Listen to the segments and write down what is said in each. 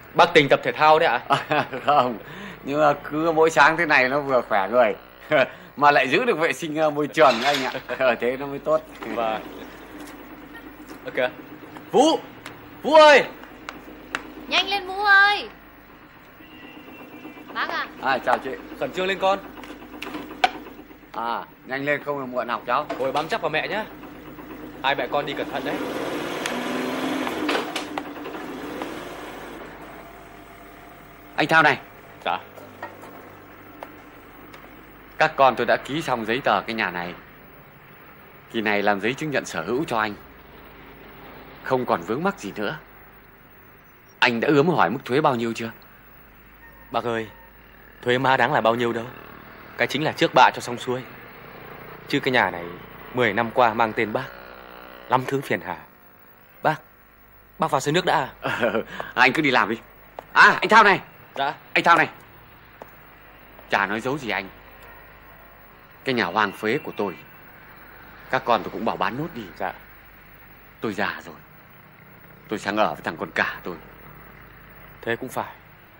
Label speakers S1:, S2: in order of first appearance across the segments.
S1: Bác Tình tập thể thao đấy ạ?
S2: Không, nhưng mà cứ mỗi sáng thế này nó vừa khỏe người mà lại giữ được vệ sinh môi trường anh ạ. Thế nó mới tốt.
S1: Vâng. Ok. Vũ! Vũ ơi!
S3: Nhanh lên Vũ ơi! Bác à?
S2: Chào chị.
S1: Khẩn trương lên con.
S2: Nhanh lên không là muộn học cháu.
S1: Ngồi bám chắc vào mẹ nhá. Hai mẹ con đi cẩn thận đấy.
S2: Anh Thao này.
S1: Dạ.
S2: Các con tôi đã ký xong giấy tờ cái nhà này. Kỳ này làm giấy chứng nhận sở hữu cho anh. Không còn vướng mắc gì nữa. Anh đã ướm hỏi mức thuế bao nhiêu chưa?
S1: Bác ơi, thuế má đáng là bao nhiêu đâu. Cái chính là trước bạ cho xong xuôi. Chứ cái nhà này 10 năm qua mang tên bác, lắm thứ phiền hà. Bác vào xơi nước đã.
S2: Anh cứ đi làm đi. Anh Thao này.
S1: Dạ.
S2: Anh Thao này. Chả nói dấu gì anh. Cái nhà hoang phế của tôi, các con tôi cũng bảo bán nốt đi.
S1: Dạ.
S2: Tôi già rồi, tôi sang ở với thằng con cả tôi.
S1: Thế cũng phải.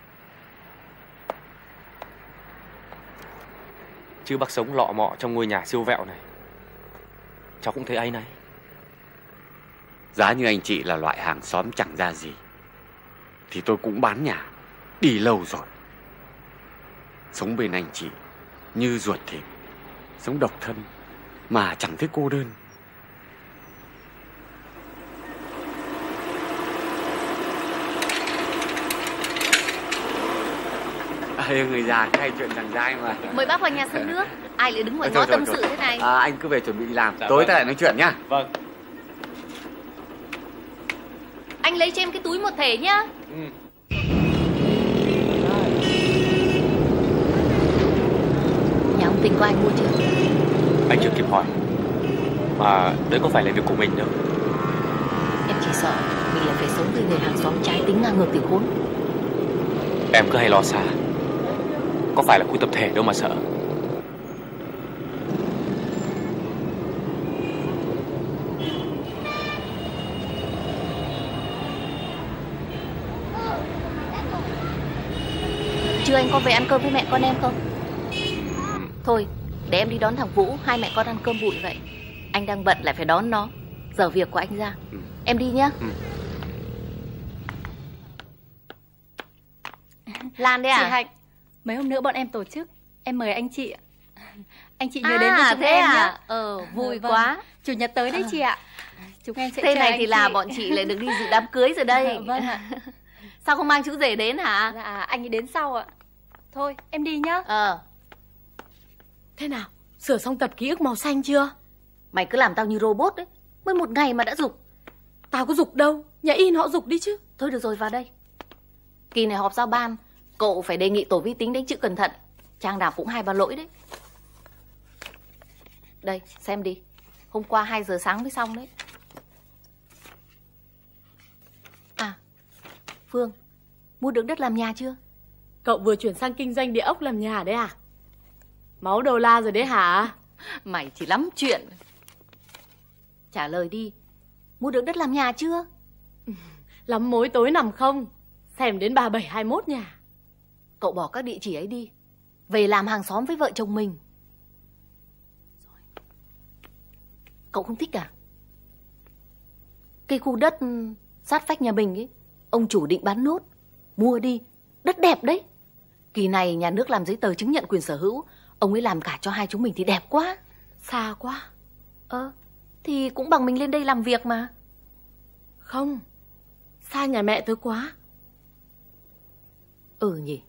S1: Chứ bác sống lọ mọ trong ngôi nhà siêu vẹo này, cháu cũng thấy áy náy.
S2: Giá như anh chị là loại hàng xóm chẳng ra gì thì tôi cũng bán nhà đi lâu rồi. Sống bên anh chị như ruột thịt, sống độc thân mà chẳng thấy cô đơn. Người già hay chuyện chẳng dai mà.
S3: Mời bác vào nhà xơi nước. Ai lại đứng ngoài ngõ tâm sự thế này?
S2: Anh cứ về chuẩn bị đi làm.
S1: Dạ,
S2: tối
S1: vâng.
S2: ta lại nói chuyện nhá.
S1: Vâng.
S3: Anh lấy cho em cái túi một thể nhá. Nhà ông Tình có ai mua chưa?
S1: Anh chưa kịp hỏi. Mà đấy có phải là việc của mình đâu.
S3: Em chỉ sợ mình lại phải sống với người hàng xóm trái tính ngang ngược từ khốn.
S1: Em cứ hay lo xa. Có phải là khu tập thể đâu mà sợ.
S3: Chưa anh có về ăn cơm với mẹ con em không? Thôi để em đi đón thằng Vũ. Hai mẹ con ăn cơm bụi vậy. Anh đang bận lại phải đón nó. Giờ việc của anh ra. Em đi nhá. Lan đấy à?
S4: Chị Hạnh, mấy hôm nữa bọn em tổ chức. Em mời anh chị. Anh chị nhớ đến với chúng
S3: thế
S4: em
S3: à?
S4: nhé.
S3: Vui
S4: Vâng.
S3: quá.
S4: Chủ nhật tới đấy chị ạ. Chúng em sẽ
S3: Thế
S4: chờ
S3: này
S4: anh
S3: thì là
S4: chị.
S3: bọn chị lại được đi dự đám cưới rồi đây.
S4: Vâng ạ.
S3: Sao không mang chú rể đến hả?
S4: Dạ, anh ấy đến sau ạ. Thôi em đi nhá.
S5: Thế nào? Sửa xong tập ký ức màu xanh chưa?
S3: Mày cứ làm tao như robot đấy. Mới một ngày mà đã giục.
S5: Tao có giục đâu. Nhà in họ giục đi chứ.
S3: Thôi được rồi, vào đây. Kỳ này họp giao ban, cậu phải đề nghị tổ vi tính đánh chữ cẩn thận. Trang nào cũng 2-3 lỗi đấy. Đây, xem đi. Hôm qua 2 giờ sáng mới xong đấy. Phương, mua được đất làm nhà chưa?
S5: Cậu vừa chuyển sang kinh doanh địa ốc làm nhà đấy à? Máu đô la rồi đấy hả?
S3: Mày chỉ lắm chuyện. Trả lời đi. Mua được đất làm nhà chưa?
S5: Lắm mối tối nằm không? Xem đến 3721 nhà.
S3: Cậu bỏ các địa chỉ ấy đi. Về làm hàng xóm với vợ chồng mình. Cậu không thích à? Cái khu đất sát vách nhà mình ấy, ông chủ định bán nốt. Mua đi, đất đẹp đấy. Kỳ này nhà nước làm giấy tờ chứng nhận quyền sở hữu. Ông ấy làm cả cho hai chúng mình thì đẹp quá.
S5: Xa quá.
S3: Thì cũng bằng mình lên đây làm việc mà.
S5: Không, xa nhà mẹ tớ quá.
S3: Nhỉ.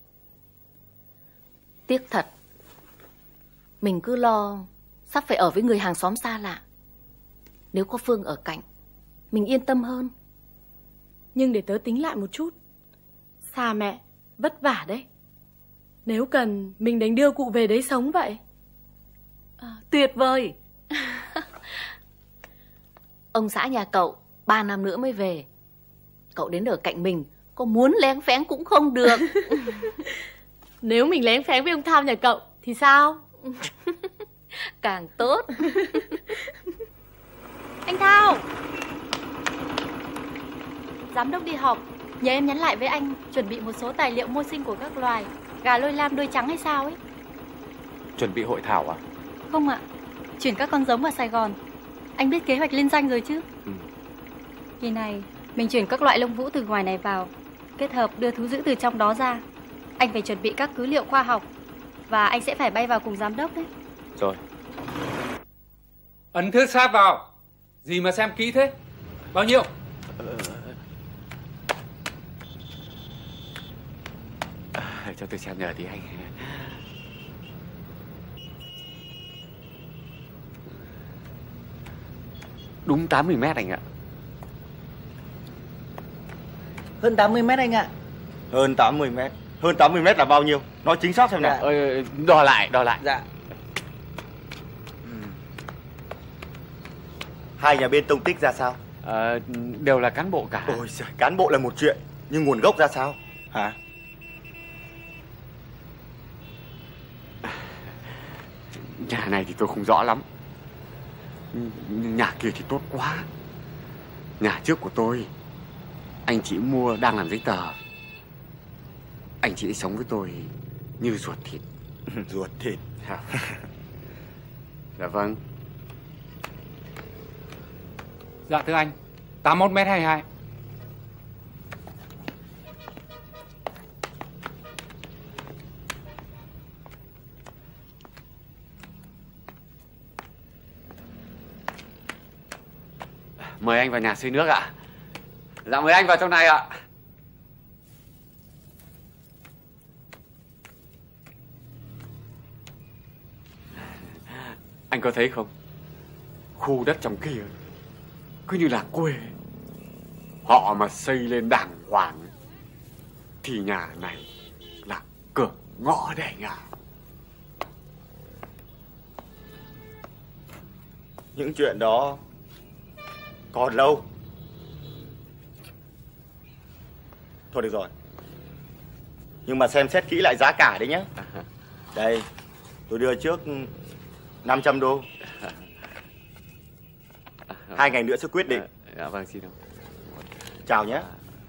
S3: Tiếc thật. Mình cứ lo sắp phải ở với người hàng xóm xa lạ. Nếu có Phương ở cạnh, mình yên tâm hơn.
S5: Nhưng để tớ tính lại một chút. Xa mẹ, vất vả đấy. Nếu cần, mình đánh đưa cụ về đấy sống vậy.
S3: Tuyệt vời. Ông xã nhà cậu 3 năm nữa mới về. Cậu đến ở cạnh mình, có muốn lén phén cũng không được.
S5: Nếu mình lén phén với ông Thao nhà cậu thì sao?
S3: Càng tốt.
S4: Anh Thao, giám đốc đi họp. Nhờ em nhắn lại với anh chuẩn bị một số tài liệu mô sinh của các loài gà lôi lam đuôi trắng hay sao ấy.
S1: Chuẩn bị hội thảo à?
S4: Không ạ, chuyển các con giống vào Sài Gòn. Anh biết kế hoạch liên danh rồi chứ? Kỳ này mình chuyển các loại lông vũ từ ngoài này vào, kết hợp đưa thú dữ từ trong đó ra. Anh phải chuẩn bị các cứ liệu khoa học, và anh sẽ phải bay vào cùng giám đốc đấy.
S1: Rồi.
S6: Ấn thước sát vào. Gì mà xem kỹ thế? Bao nhiêu?
S2: Cho tôi xem nhờ tí anh. Đúng 80 mét anh ạ.
S7: Hơn 80 mét anh ạ.
S8: Hơn 80 mét. Hơn 80 mét là bao nhiêu? Nói chính xác xem nào.
S2: Đo lại.
S7: Dạ.
S8: Hai nhà bên tông tích ra sao?
S2: Đều là cán bộ cả.
S8: Ôi giời, cán bộ là một chuyện, nhưng nguồn gốc ra sao? Hả?
S2: Nhà này thì tôi không rõ lắm. Nhà kia thì tốt quá. Nhà trước của tôi, anh chị mua đang làm giấy tờ. Anh chị sống với tôi như ruột thịt.
S8: Ruột thịt.
S2: Dạ vâng.
S6: Dạ thưa anh, 81m22.
S2: Mời anh vào nhà xây nước ạ. Dạ mời anh vào trong này ạ. Anh có thấy không? Khu đất trong kia cứ như là quê. Họ mà xây lên đàng hoàng thì nhà này là cửa ngõ đấy anh ạ.
S8: Những chuyện đó còn lâu. Thôi được rồi. Nhưng mà xem xét kỹ lại giá cả đấy nhé. Đây, tôi đưa trước 500 đô. 2 ngày nữa sẽ quyết định.
S2: Dạ vâng, xin ông.
S8: Chào nhé.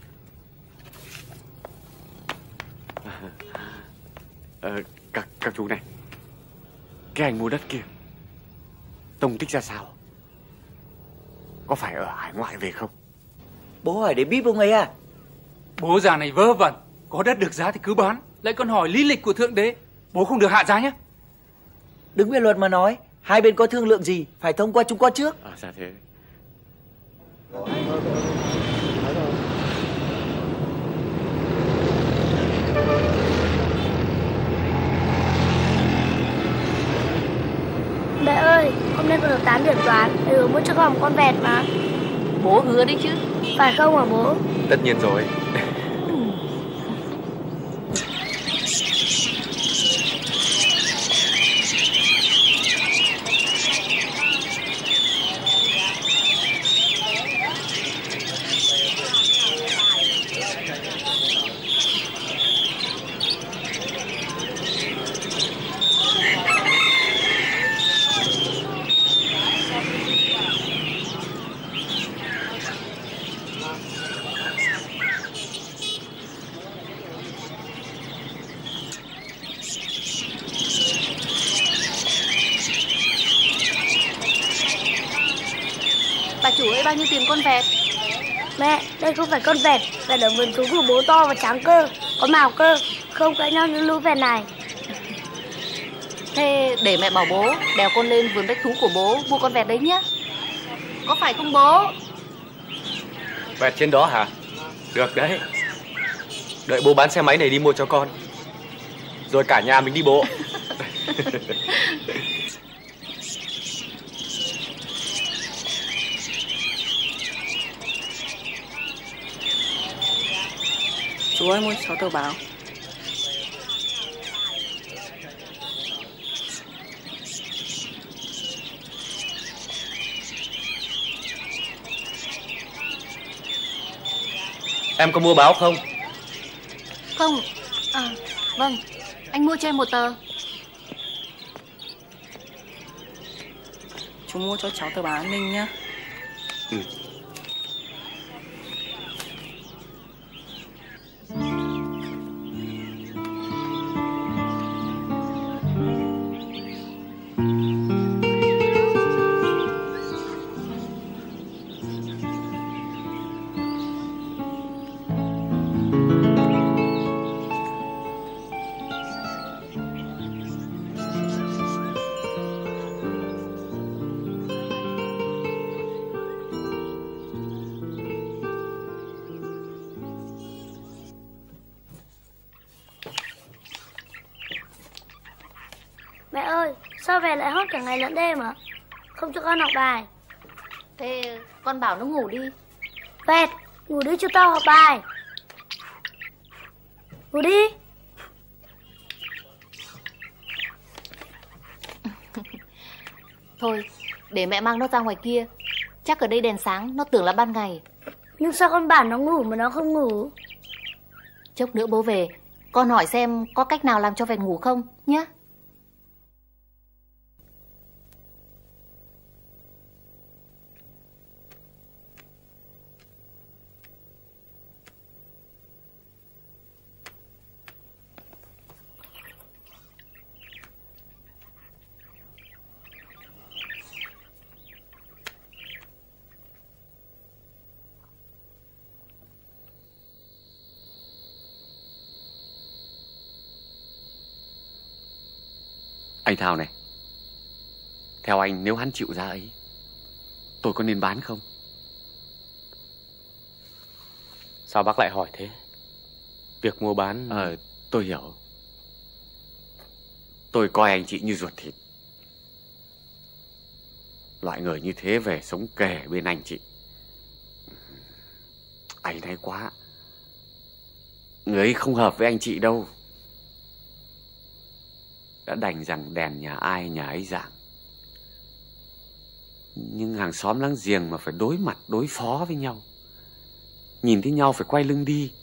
S2: Các chú này, cái anh mua đất kia tông tích ra sao? Có phải ở hải ngoại về không?
S7: Bố hỏi để bíp ông ấy à?
S6: Bố già này vớ vẩn. Có đất được giá thì cứ bán. Lại còn hỏi lý lịch của thượng đế. Bố không được hạ giá nhé.
S7: Đứng về luật mà nói, hai bên có thương lượng gì phải thông qua Trung Quốc trước.
S2: Dạ thế.
S9: Mẹ ơi, hôm nay con được 8 điểm toán, mẹ hứa mua cho con một con vẹt mà.
S3: Bố hứa đấy chứ.
S9: Phải không hả bố?
S1: Tất nhiên rồi.
S3: Bà chủ ơi, bao nhiêu tiền con vẹt?
S9: Mẹ, đây không phải con vẹt, vẹt ở vườn thú của bố to và trắng cơ, có mào cơ, không cãi nhau như lũ vẹt này.
S3: Thế để mẹ bảo bố đèo con lên vườn bách thú của bố mua con vẹt đấy nhá. Có phải không bố?
S1: Vẹt trên đó hả? Được đấy. Đợi bố bán xe máy này đi mua cho con, rồi cả nhà mình đi bộ.
S10: Chú ơi, mua 6 tờ báo.
S1: Em có mua báo không?
S3: Không. À, vâng. Anh mua cho em một tờ.
S10: Chú mua cho cháu tờ báo An Ninh nhá.
S9: Mẹ ơi, sao về lại hót cả ngày lẫn đêm à? Không cho con học bài.
S3: Thế con bảo nó ngủ đi.
S9: Vẹt, ngủ đi cho tao học bài. Ngủ đi.
S3: Thôi, để mẹ mang nó ra ngoài kia. Chắc ở đây đèn sáng, nó tưởng là ban ngày.
S9: Nhưng sao con bảo nó ngủ mà nó không ngủ?
S3: Chốc nữa bố về, con hỏi xem có cách nào làm cho Vẹt ngủ không nhé.
S2: Anh Thảo này, theo anh nếu hắn chịu giá ấy, tôi có nên bán không?
S1: Sao bác lại hỏi thế? Việc mua bán...
S2: tôi hiểu. Tôi coi anh chị như ruột thịt. Loại người như thế về sống kề bên anh chị, anh thấy quá. Người ấy không hợp với anh chị đâu. Đã đành rằng đèn nhà ai nhà ấy rạng. Nhưng hàng xóm láng giềng mà phải đối mặt đối phó với nhau, nhìn thấy nhau phải quay lưng đi.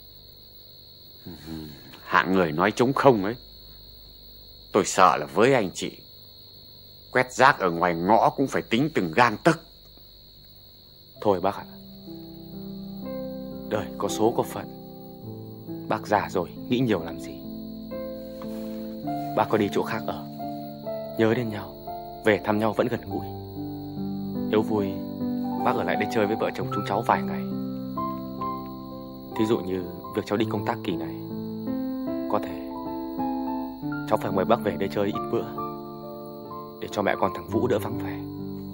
S2: Hạng người nói trống không ấy. Tôi sợ là với anh chị, quét rác ở ngoài ngõ cũng phải tính từng gang tấc.
S1: Thôi bác ạ, đời có số có phận. Bác già rồi, nghĩ nhiều làm gì. Bác có đi chỗ khác ở, nhớ đến nhau, về thăm nhau vẫn gần gũi. Nếu vui, bác ở lại đây chơi với vợ chồng chúng cháu vài ngày. Thí dụ như việc cháu đi công tác kỳ này, có thể cháu phải mời bác về đây chơi ít bữa, để cho mẹ con thằng Vũ đỡ vắng vẻ.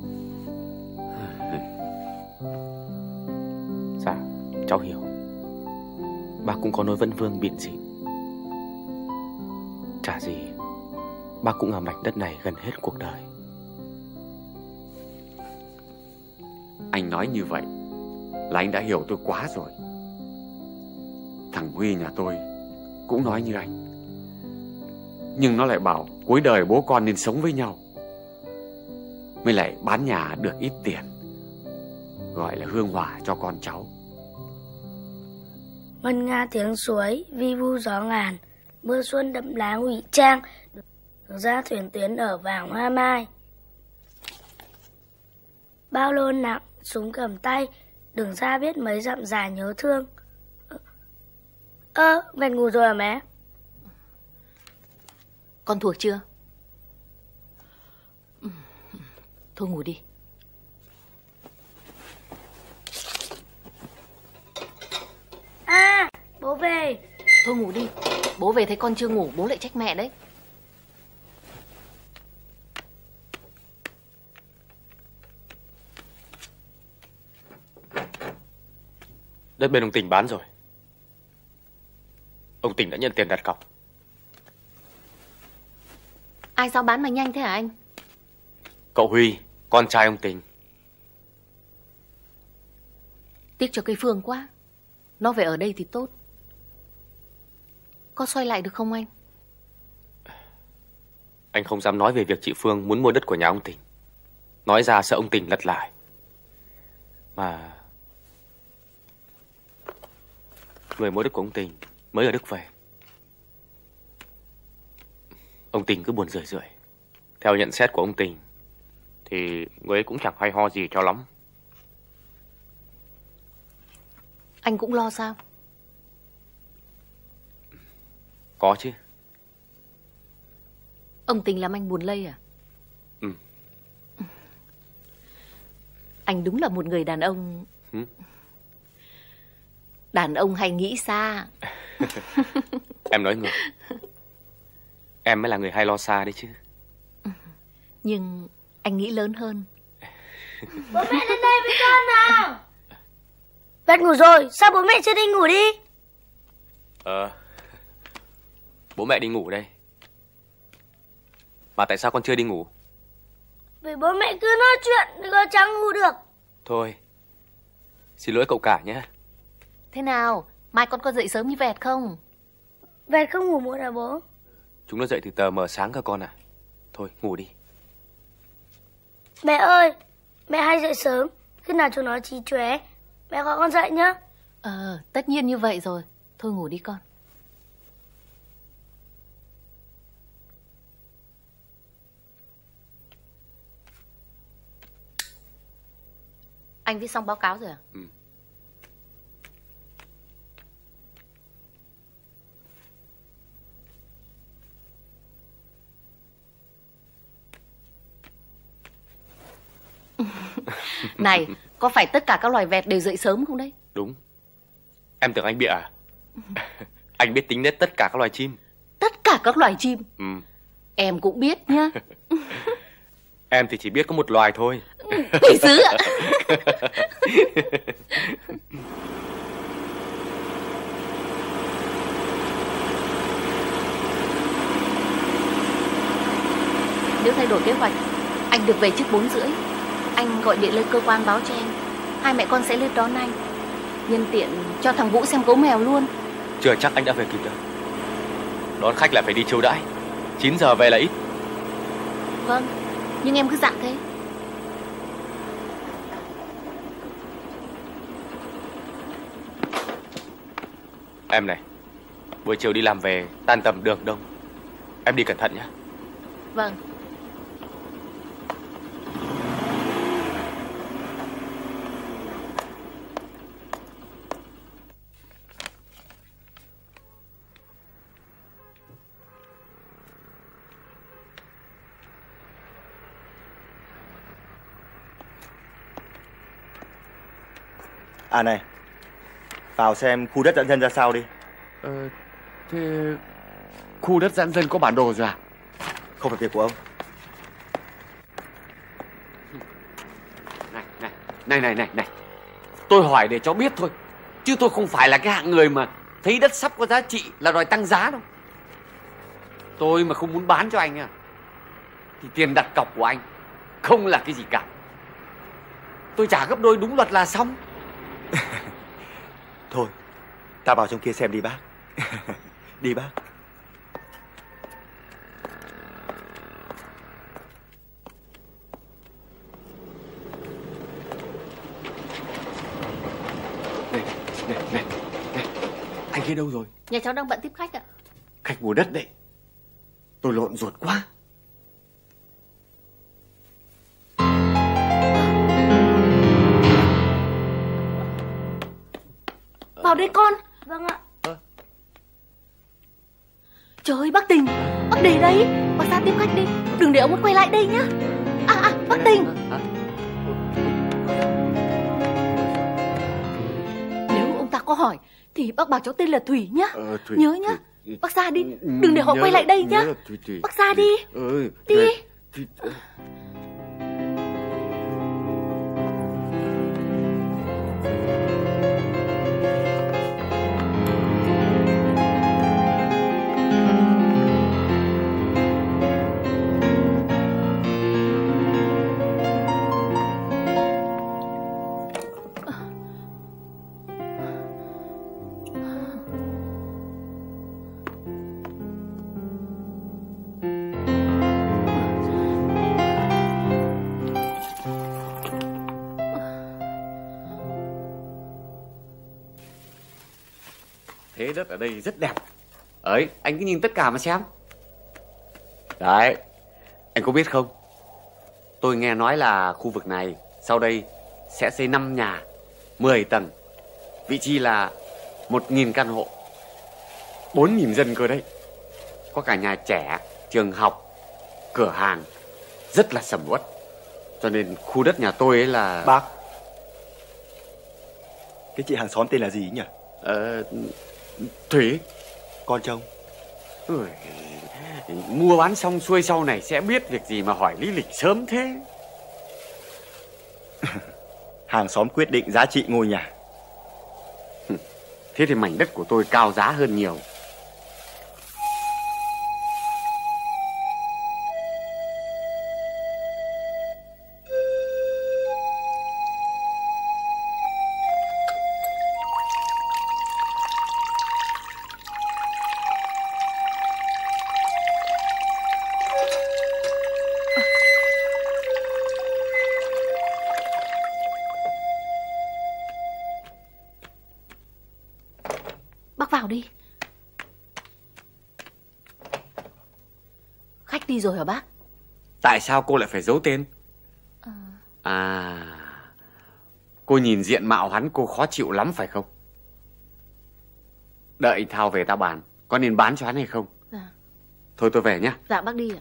S1: Dạ, cháu hiểu. Bác cũng có nỗi vấn vương bịn rịn. Chả gì, bác cũng ở mảnh đất này gần hết cuộc đời.
S2: Anh nói như vậy là anh đã hiểu tôi quá rồi. Thằng Huy nhà tôi cũng nói như anh, nhưng nó lại bảo cuối đời bố con nên sống với nhau, mới lại bán nhà được ít tiền, gọi là hương hỏa cho con cháu.
S9: Ngân nga tiếng suối, vi vu gió ngàn, mưa xuân đậm lá ngụy trang, đường ra thuyền tuyến ở vàng hoa mai. Bao lô nặng, súng cầm tay, đường ra biết mấy dặm dài nhớ thương. Vẹt ngủ rồi à mẹ?
S3: Con thuộc chưa? Thôi ngủ đi.
S9: Bố về.
S3: Thôi ngủ đi. Bố về thấy con chưa ngủ, bố lại trách mẹ đấy.
S1: Đất bên ông Tình bán rồi. Ông Tình đã nhận tiền đặt cọc.
S3: Ai sao bán mà nhanh thế hả anh?
S1: Cậu Huy, con trai ông Tình.
S3: Tiếc cho cây Phương quá. Nó về ở đây thì tốt. Có xoay lại được không anh?
S1: Anh không dám nói về việc chị Phương muốn mua đất của nhà ông Tình. Nói ra sợ ông Tình lật lại. Mà người mua đất của ông Tình mới ở Đức về. Ông Tình cứ buồn rười rượi. Theo nhận xét của ông Tình thì người ấy cũng chẳng hay ho gì cho lắm.
S3: Anh cũng lo sao?
S1: Có chứ.
S3: Ông Tình làm anh buồn lây à?
S1: Ừ.
S3: Anh đúng là một người đàn ông. Đàn ông hay nghĩ xa.
S1: Em nói ngược. Em mới là người hay lo xa đấy chứ.
S3: Nhưng anh nghĩ lớn hơn.
S9: Bố mẹ lên đây với con nào. Vẹt ngủ rồi, sao bố mẹ chưa đi ngủ đi?
S1: Bố mẹ đi ngủ đây. Mà tại sao con chưa đi ngủ?
S9: Vì bố mẹ cứ nói chuyện nên con chẳng ngủ được.
S1: Thôi, xin lỗi cậu cả nhé.
S3: Thế nào, mai con có dậy sớm như Vẹt không?
S9: Vẹt không ngủ muộn à bố?
S1: Chúng nó dậy từ tờ mờ sáng cơ con à. Thôi, ngủ đi.
S9: Mẹ ơi, mẹ hay dậy sớm. Khi nào chúng nó trí chóe, mẹ gọi con dậy nhá.
S3: Tất nhiên như vậy rồi. Thôi ngủ đi con. Anh viết xong báo cáo rồi à?
S1: Ừ.
S3: Này, có phải tất cả các loài vẹt đều dậy sớm không đấy?
S1: Đúng. Em tưởng anh bịa à? Anh biết tính nết tất cả các loài chim.
S3: Tất cả các loài chim?
S1: Ừ.
S3: Em cũng biết nhá.
S1: Em thì chỉ biết có một loài thôi.
S3: Quỷ sứ ạ. Nếu thay đổi kế hoạch, anh được về trước 4:30. Anh gọi điện lên cơ quan báo cho em. Hai mẹ con sẽ lên đón anh. Nhân tiện cho thằng Vũ xem gấu mèo luôn.
S1: Chưa chắc anh đã về kịp đâu. Đón khách lại phải đi chiêu đãi. 9 giờ về là ít.
S3: Vâng, nhưng em cứ dặn thế.
S1: Em này, buổi chiều đi làm về tan tầm đường đông. Em đi cẩn thận nhé.
S3: Vâng.
S8: À này, vào xem khu đất giãn dân ra sao đi.
S2: Thế khu đất giãn dân có bản đồ rồi à?
S8: Không phải việc của ông.
S2: Này. Tôi hỏi để cho biết thôi. Chứ tôi không phải là cái hạng người mà thấy đất sắp có giá trị là đòi tăng giá đâu. Tôi mà không muốn bán cho anh à, thì tiền đặt cọc của anh không là cái gì cả. Tôi trả gấp đôi đúng luật là xong.
S8: Thôi, ta vào trong kia xem đi bác. Đi bác.
S2: Này. Anh kia đâu rồi?
S3: Nhà cháu đang bận tiếp khách ạ.
S2: Khách mua đất đấy. Tôi lộn ruột quá.
S3: Vào đây con.
S9: Vâng ạ.
S3: Trời ơi, bác Tình, bác để đấy. Bác ra tiếp khách đi. Đừng để ông ấy quay lại đây nhá. Bác Tình. Nếu ông ta có hỏi thì bác bảo cháu tên là Thủy nhá.
S2: Thủy,
S3: nhớ nhá. Bác ra đi. Đừng để họ quay lại đây nhá. Bác ra đi. Đi.
S2: Thế đất ở đây rất đẹp. Ấy, anh cứ nhìn tất cả mà xem. Đấy, anh có biết không? Tôi nghe nói là khu vực này sau đây sẽ xây 5 nhà, 10 tầng. Vị trí là 1.000 căn hộ, 4.000 dân cơ đấy. Có cả nhà trẻ, trường học, cửa hàng, rất là sầm uất. Cho nên khu đất nhà tôi ấy là...
S8: Bác, cái chị hàng xóm tên là gì nhỉ?
S2: Thủy.
S8: Con trông.
S2: Mua bán xong xuôi sau này sẽ biết việc gì mà hỏi lý lịch sớm thế.
S8: Hàng xóm quyết định giá trị ngôi nhà.
S2: Thế thì mảnh đất của tôi cao giá hơn nhiều.
S3: Bác vào đi. Khách đi rồi hả bác?
S2: Tại sao cô lại phải giấu tên? Cô nhìn diện mạo hắn cô khó chịu lắm phải không? Đợi Thao về ta bàn, có nên bán cho hắn hay không?
S3: Dạ.
S2: Thôi tôi về nhé.
S3: Dạ bác đi ạ.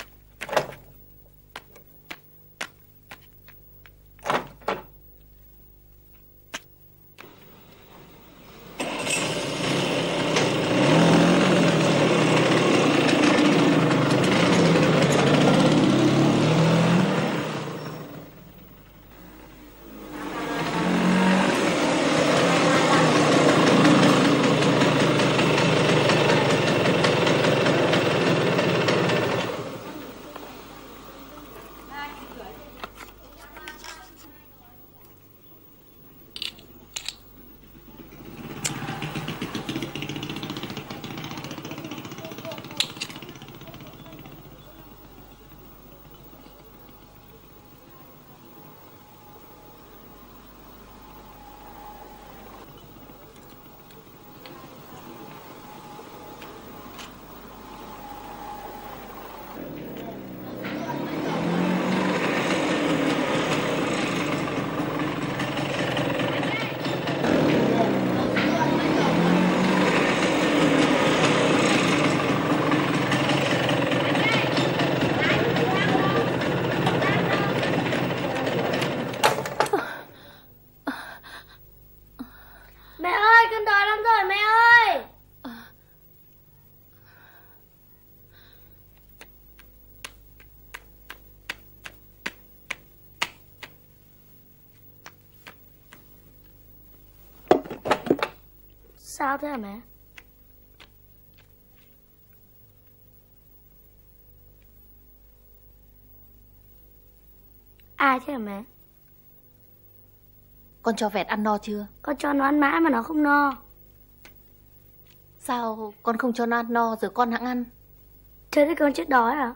S9: Sao thế hả mẹ? Ai thế hả mẹ?
S3: Con cho vẹt ăn no chưa?
S9: Con cho nó ăn mãi mà nó không no.
S3: Sao con không cho nó ăn no rồi con hẵng ăn?
S9: Thế thì con chết đói à?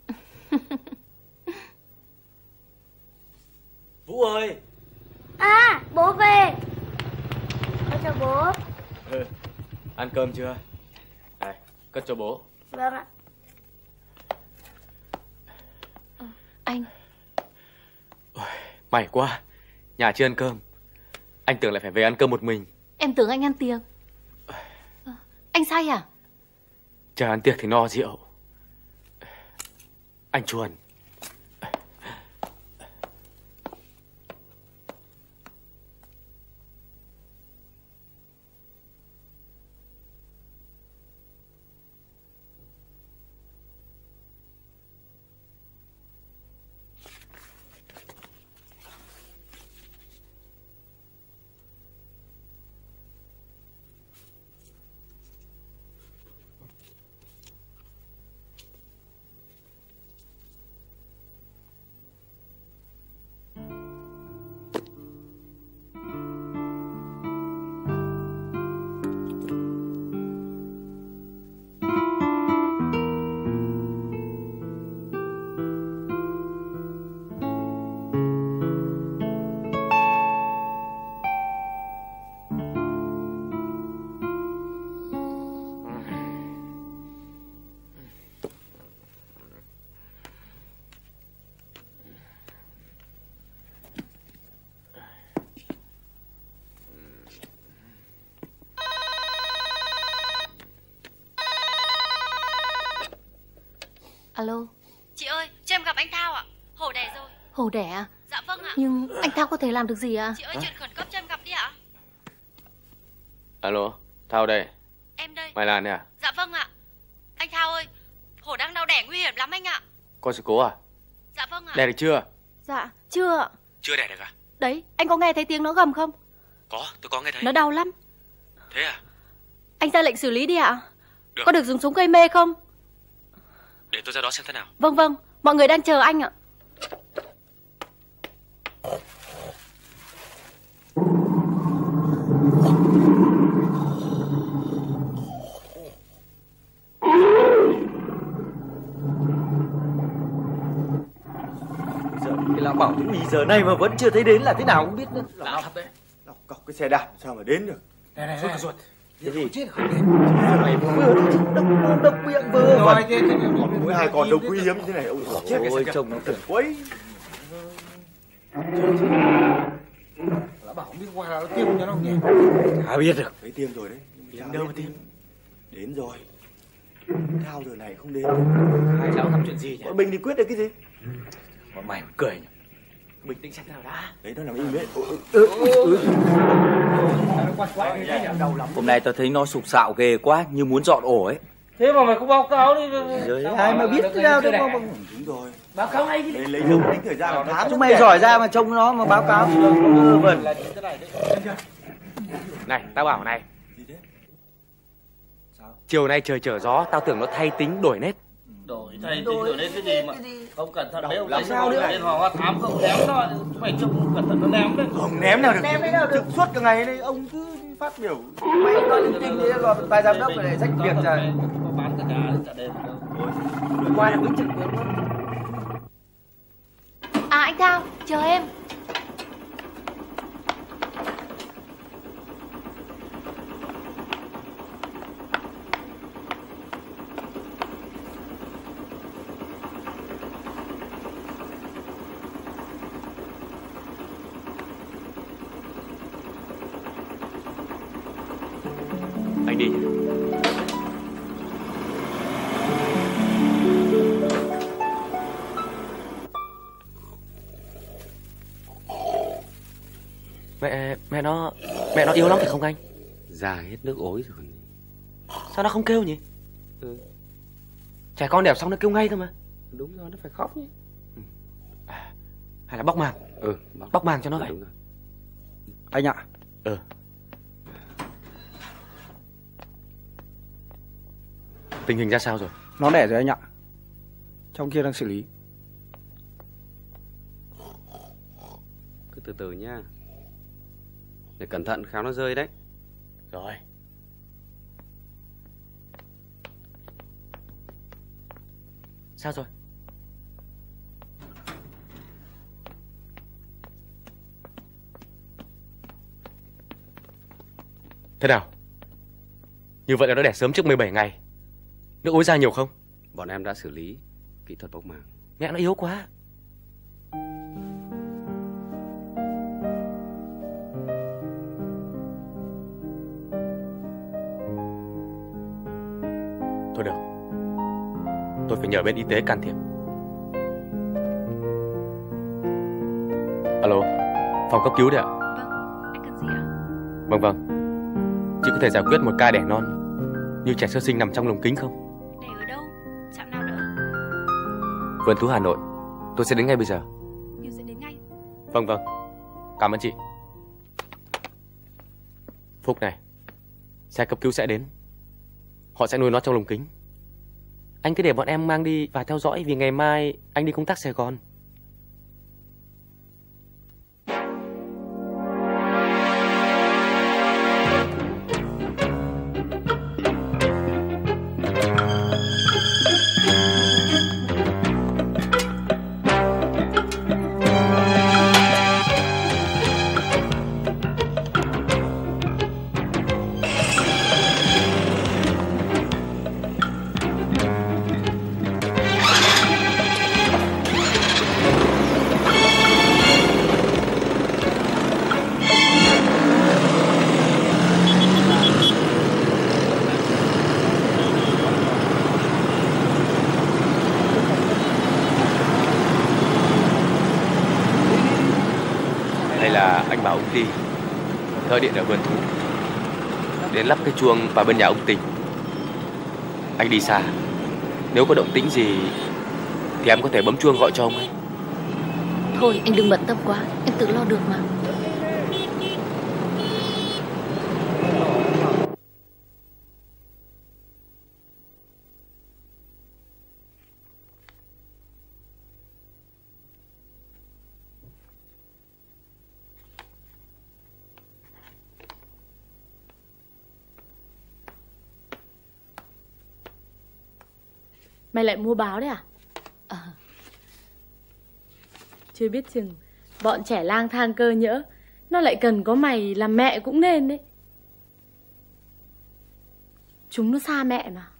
S7: Vũ ơi!
S9: À, bố về. Con chào bố.
S1: Ăn cơm chưa? Đây, cất cho bố.
S9: Vâng ạ.
S3: Anh.
S1: May quá, nhà chưa ăn cơm. Anh tưởng lại phải về ăn cơm một mình.
S3: Em tưởng anh ăn tiệc. Anh say à?
S1: Chờ ăn tiệc thì no rượu. Anh chuồn.
S3: Alo.
S4: Chị ơi, cho em gặp anh Thao ạ. Hổ đẻ rồi.
S3: Hổ đẻ à?
S4: Dạ vâng ạ.
S3: Nhưng anh Thao có thể làm được gì ạ?
S4: Chị ơi, chuyện khẩn cấp cho em gặp đi ạ.
S1: Alo, Thao đây.
S4: Em đây.
S1: Mày Lan à?
S4: Dạ vâng ạ. Anh Thao ơi, Hổ đang đau đẻ nguy hiểm lắm anh ạ.
S1: Có sự cố à?
S4: Dạ vâng ạ.
S1: Đẻ được chưa?
S3: Dạ, chưa ạ.
S1: Chưa đẻ được à?
S3: Đấy, anh có nghe thấy tiếng nó gầm không?
S1: Có, tôi có nghe thấy.
S3: Nó đau lắm.
S1: Thế à?
S3: Anh ra lệnh xử lý đi ạ.
S1: Được.
S3: Có được dùng súng gây mê không?
S1: Để tôi ra đó xem thế nào.
S3: Vâng vâng, mọi người đang chờ anh ạ.
S7: Giờ cái lão bảo đến giờ này mà vẫn chưa thấy đến là thế nào không biết nữa.
S1: Lạ thật đấy.
S8: Cọc cái xe đạp sao mà đến được.
S6: Này,
S1: Ruột.
S8: Cái gì?
S7: Chết không đến. Mày vừa đập miệng vừa.
S8: Rồi, mỗi hai con đâu quý hiếm như thế này.
S7: Ôi chồng nó tưởng
S8: quấy.
S7: Đã bảo không biết qua là tiêm cho nó nhỉ?
S8: Chả biết được. Thấy tiêm rồi đấy. Đến đâu mà tiêm? Đến rồi. Sao giờ này không đến?
S7: Hai cháu gặp chuyện gì nhỉ?
S8: Bọn mình thì quyết được cái gì?
S7: Bọn mày cười nhỉ?
S1: Bình tĩnh xem nào đã.
S8: Đấy nó làm im đấy.
S7: Hôm nay tao thấy nó sục sạo ghê quá, như muốn dọn ổ ấy.
S10: Thế mà mày không báo cáo đi.
S7: Rồi, ai mà biết thế nào được mà.
S8: Đúng rồi.
S10: Báo cáo ngay đi.
S8: Lấy giống tính thời gian làm thám.
S7: Chúng mày giỏi ra mà trông nó mà báo cáo thì nó vẩn.
S1: Này, tao bảo này. Chiều nay trời trở gió, tao tưởng nó thay tính đổi nét.
S10: Đổi nét cái gì mà không cẩn thận đấy, ông làm sao nữa lên hò thám không ném thôi, mày trông cẩn thận nó ném đấy.
S8: Không ném nào được. Ném đấy nào được. Suốt cả ngày đây ông cứ phát biểu.
S7: Mày nói linh tinh đấy, lọt tài giám đốc này rách việc rồi.
S10: Có bán cả nhà cả đêm đâu.
S7: Qua là đứng trực việc luôn.
S3: À anh Thao, chờ em.
S1: Anh đi. Mẹ nó yếu lắm phải không anh?
S2: Ra hết nước ối rồi.
S1: Sao nó không kêu nhỉ? Trẻ con đẻ xong nó kêu ngay thôi mà.
S2: Đúng rồi, nó phải khóc nhỉ.
S1: Hay là bóc màng? Bóc màng cho nó vậy.
S7: Anh ạ.
S1: Tình hình ra sao rồi?
S7: Nó đẻ rồi anh ạ. Trong kia đang xử lý.
S2: Cứ từ từ nha. Để cẩn thận khéo nó rơi đấy.
S1: Rồi. Sao rồi? Thế nào? Như vậy là nó đẻ sớm trước 17 ngày. Nước ối ra nhiều không?
S2: Bọn em đã xử lý kỹ thuật bóc màng.
S1: Mẹ nó yếu quá. Thôi được. Tôi phải nhờ bên y tế can thiệp. Alo, phòng cấp cứu đấy ạ?
S4: Vâng, anh cần gì ạ?
S1: Vâng. Chị có thể giải quyết một ca đẻ non như trẻ sơ sinh nằm trong lồng kính không?
S4: Để ở đâu? Trạm nào nữa?
S1: Vườn thú Hà Nội. Tôi sẽ đến ngay bây giờ.
S4: Điều sẽ đến ngay.
S1: Vâng. Cảm ơn chị. Phúc này, xe cấp cứu sẽ đến. Họ sẽ nuôi nó trong lồng kính. Anh cứ để bọn em mang đi và theo dõi, vì ngày mai anh đi công tác Sài Gòn. Anh bảo ông Ti thợ điện ở vườn thú đến lắp cái chuông vào bên nhà ông Tình. Anh đi xa, nếu có động tĩnh gì thì em có thể bấm chuông gọi cho ông ấy.
S3: Thôi anh đừng bận tâm quá, em tự lo được mà.
S5: Mày lại mua báo đấy à? Chưa biết chừng bọn trẻ lang thang cơ nhỡ nó lại cần có mày làm mẹ cũng nên đấy. Chúng nó xa mẹ mà.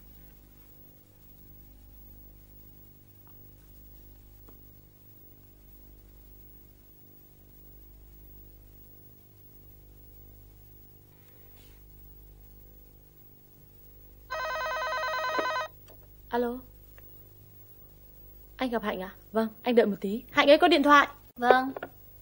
S5: Alo. Anh gặp Hạnh à? Vâng, anh đợi một tí. Hạnh ấy có điện thoại.
S3: Vâng.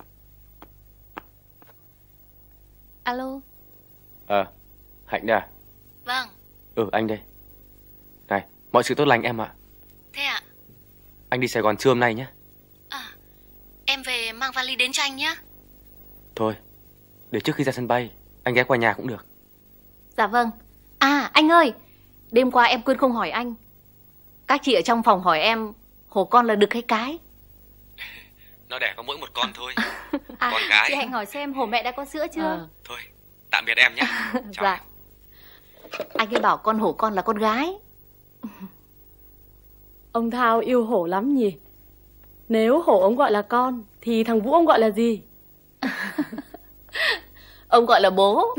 S3: Alo.
S1: Hạnh đây à?
S3: Vâng.
S1: Anh đây. Này, mọi sự tốt lành em ạ.
S3: Thế ạ?
S1: Anh đi Sài Gòn trưa hôm nay nhé.
S3: Em về mang vali đến cho anh nhé.
S1: Thôi, để trước khi ra sân bay anh ghé qua nhà cũng được.
S3: Dạ vâng. À anh ơi, đêm qua em quên không hỏi anh. Các chị ở trong phòng hỏi em hổ con là đực hay cái.
S1: Nó đẻ có mỗi một con thôi. Con gái.
S4: Chị Hạnh hỏi xem hổ mẹ đã có sữa chưa?
S1: Thôi, tạm biệt em nhé. Chào
S3: Dạ.
S1: em.
S3: Anh ấy bảo con hổ con là con gái.
S5: Ông Thao yêu hổ lắm nhỉ? Nếu hổ ông gọi là con thì thằng Vũ ông gọi là gì?
S3: Ông gọi là bố.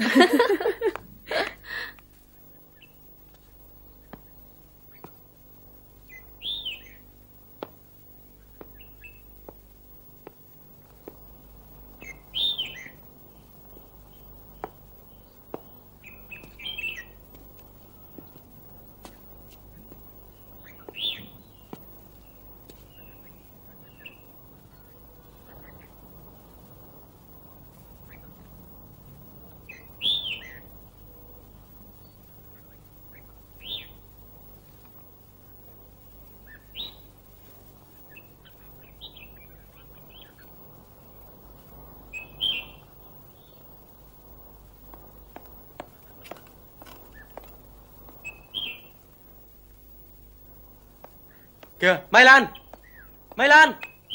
S1: Kìa, Mai Lan! Mai Lan!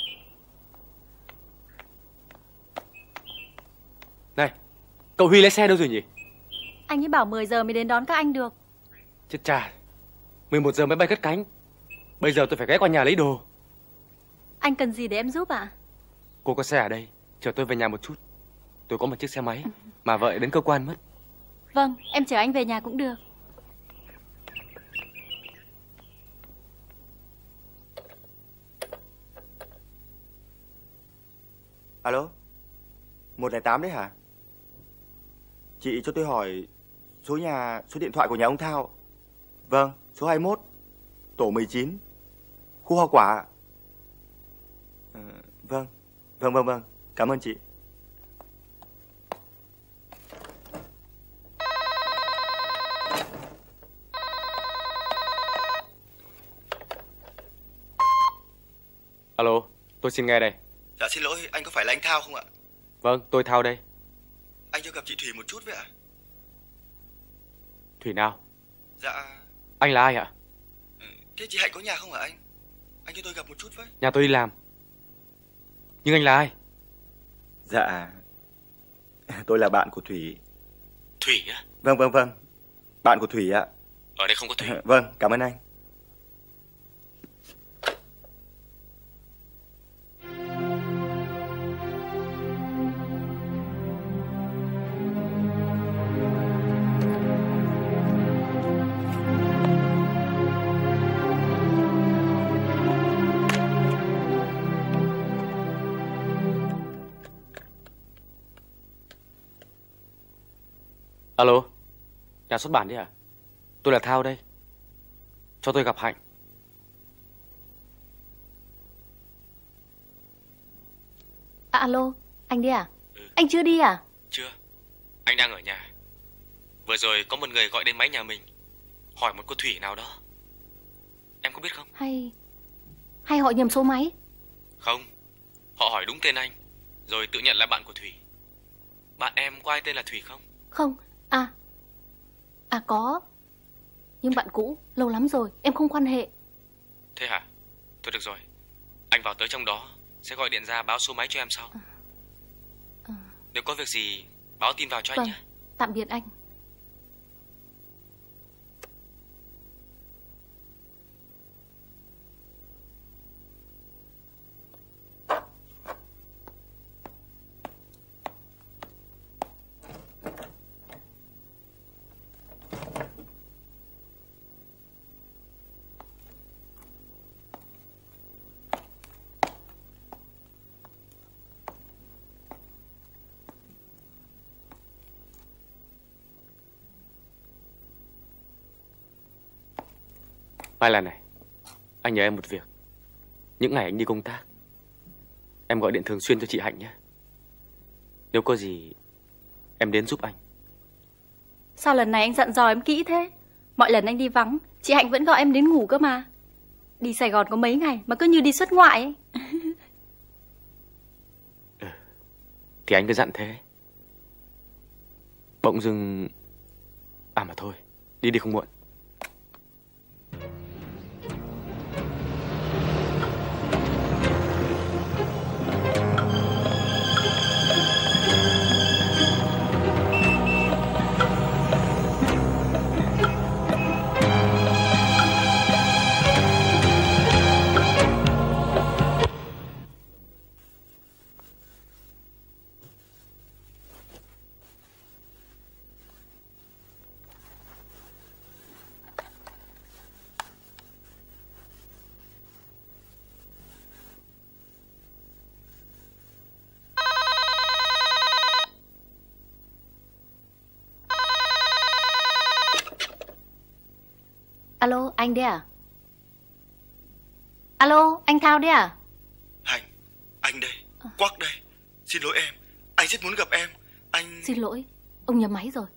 S1: Này, cậu Huy lấy xe đâu rồi nhỉ?
S4: Anh ấy bảo 10 giờ mới đến đón các anh được.
S1: Chết cha, 11 giờ máy bay cất cánh. Bây giờ tôi phải ghé qua nhà lấy đồ.
S4: Anh cần gì để em giúp ạ?
S1: Cô có xe ở đây, chờ tôi về nhà một chút. Tôi có một chiếc xe máy, mà vợ đến cơ quan mất.
S4: Vâng, em chở anh về nhà cũng được.
S8: Alo, 108 đấy hả? Chị cho tôi hỏi số điện thoại của nhà ông Thao. Vâng, số 21, tổ 19, khu hoa quả. Vâng, cảm ơn chị.
S1: Alo, tôi xin nghe đây.
S8: Dạ xin lỗi, anh có phải là anh Thao không ạ?
S1: Vâng, tôi Thao đây.
S8: Anh cho gặp chị Thủy một chút vậy ạ?
S1: Thủy nào?
S8: Dạ.
S1: Anh là ai ạ?
S8: Thế chị Hạnh có nhà không hả anh? Anh cho tôi gặp một chút với.
S1: Nhà tôi đi làm. Nhưng anh là ai?
S8: Dạ, tôi là bạn của Thủy.
S1: Thủy á?
S8: Vâng, bạn của Thủy ạ.
S1: Ở đây không có Thủy.
S8: Vâng, cảm ơn anh.
S1: Alo, nhà xuất bản đấy à? Tôi là Thao đây. Cho tôi gặp Hạnh.
S3: Alo, anh đi à? Anh chưa đi à?
S1: Chưa, anh đang ở nhà. Vừa rồi có một người gọi đến máy nhà mình, hỏi một cô Thủy nào đó. Em có biết không?
S3: Hay họ nhầm số máy?
S1: Không, họ hỏi đúng tên anh, rồi tự nhận là bạn của Thủy. Bạn em có ai tên là Thủy không?
S3: Không, có. Nhưng bạn cũ, lâu lắm rồi, em không quan hệ.
S1: Thế hả? Thôi được rồi, anh vào tới trong đó sẽ gọi điện ra báo số máy cho em sau. Nếu có việc gì báo tin vào cho anh nhé.
S3: Tạm biệt anh.
S1: Mai Lan này, anh nhờ em một việc. Những ngày anh đi công tác, em gọi điện thường xuyên cho chị Hạnh nhé. Nếu có gì, em đến giúp anh.
S4: Sao lần này anh dặn dò em kỹ thế? Mọi lần anh đi vắng, chị Hạnh vẫn gọi em đến ngủ cơ mà. Đi Sài Gòn có mấy ngày mà cứ như đi xuất ngoại ấy.
S1: Thì anh cứ dặn thế. Bỗng dưng... À mà thôi, đi không muộn.
S3: Alo, anh đấy à? Alo, anh Thao đấy à?
S8: Hạnh, anh đây, Quắc đây. Xin lỗi em, anh rất muốn gặp em. Anh...
S3: Xin lỗi, ông nhầm máy rồi.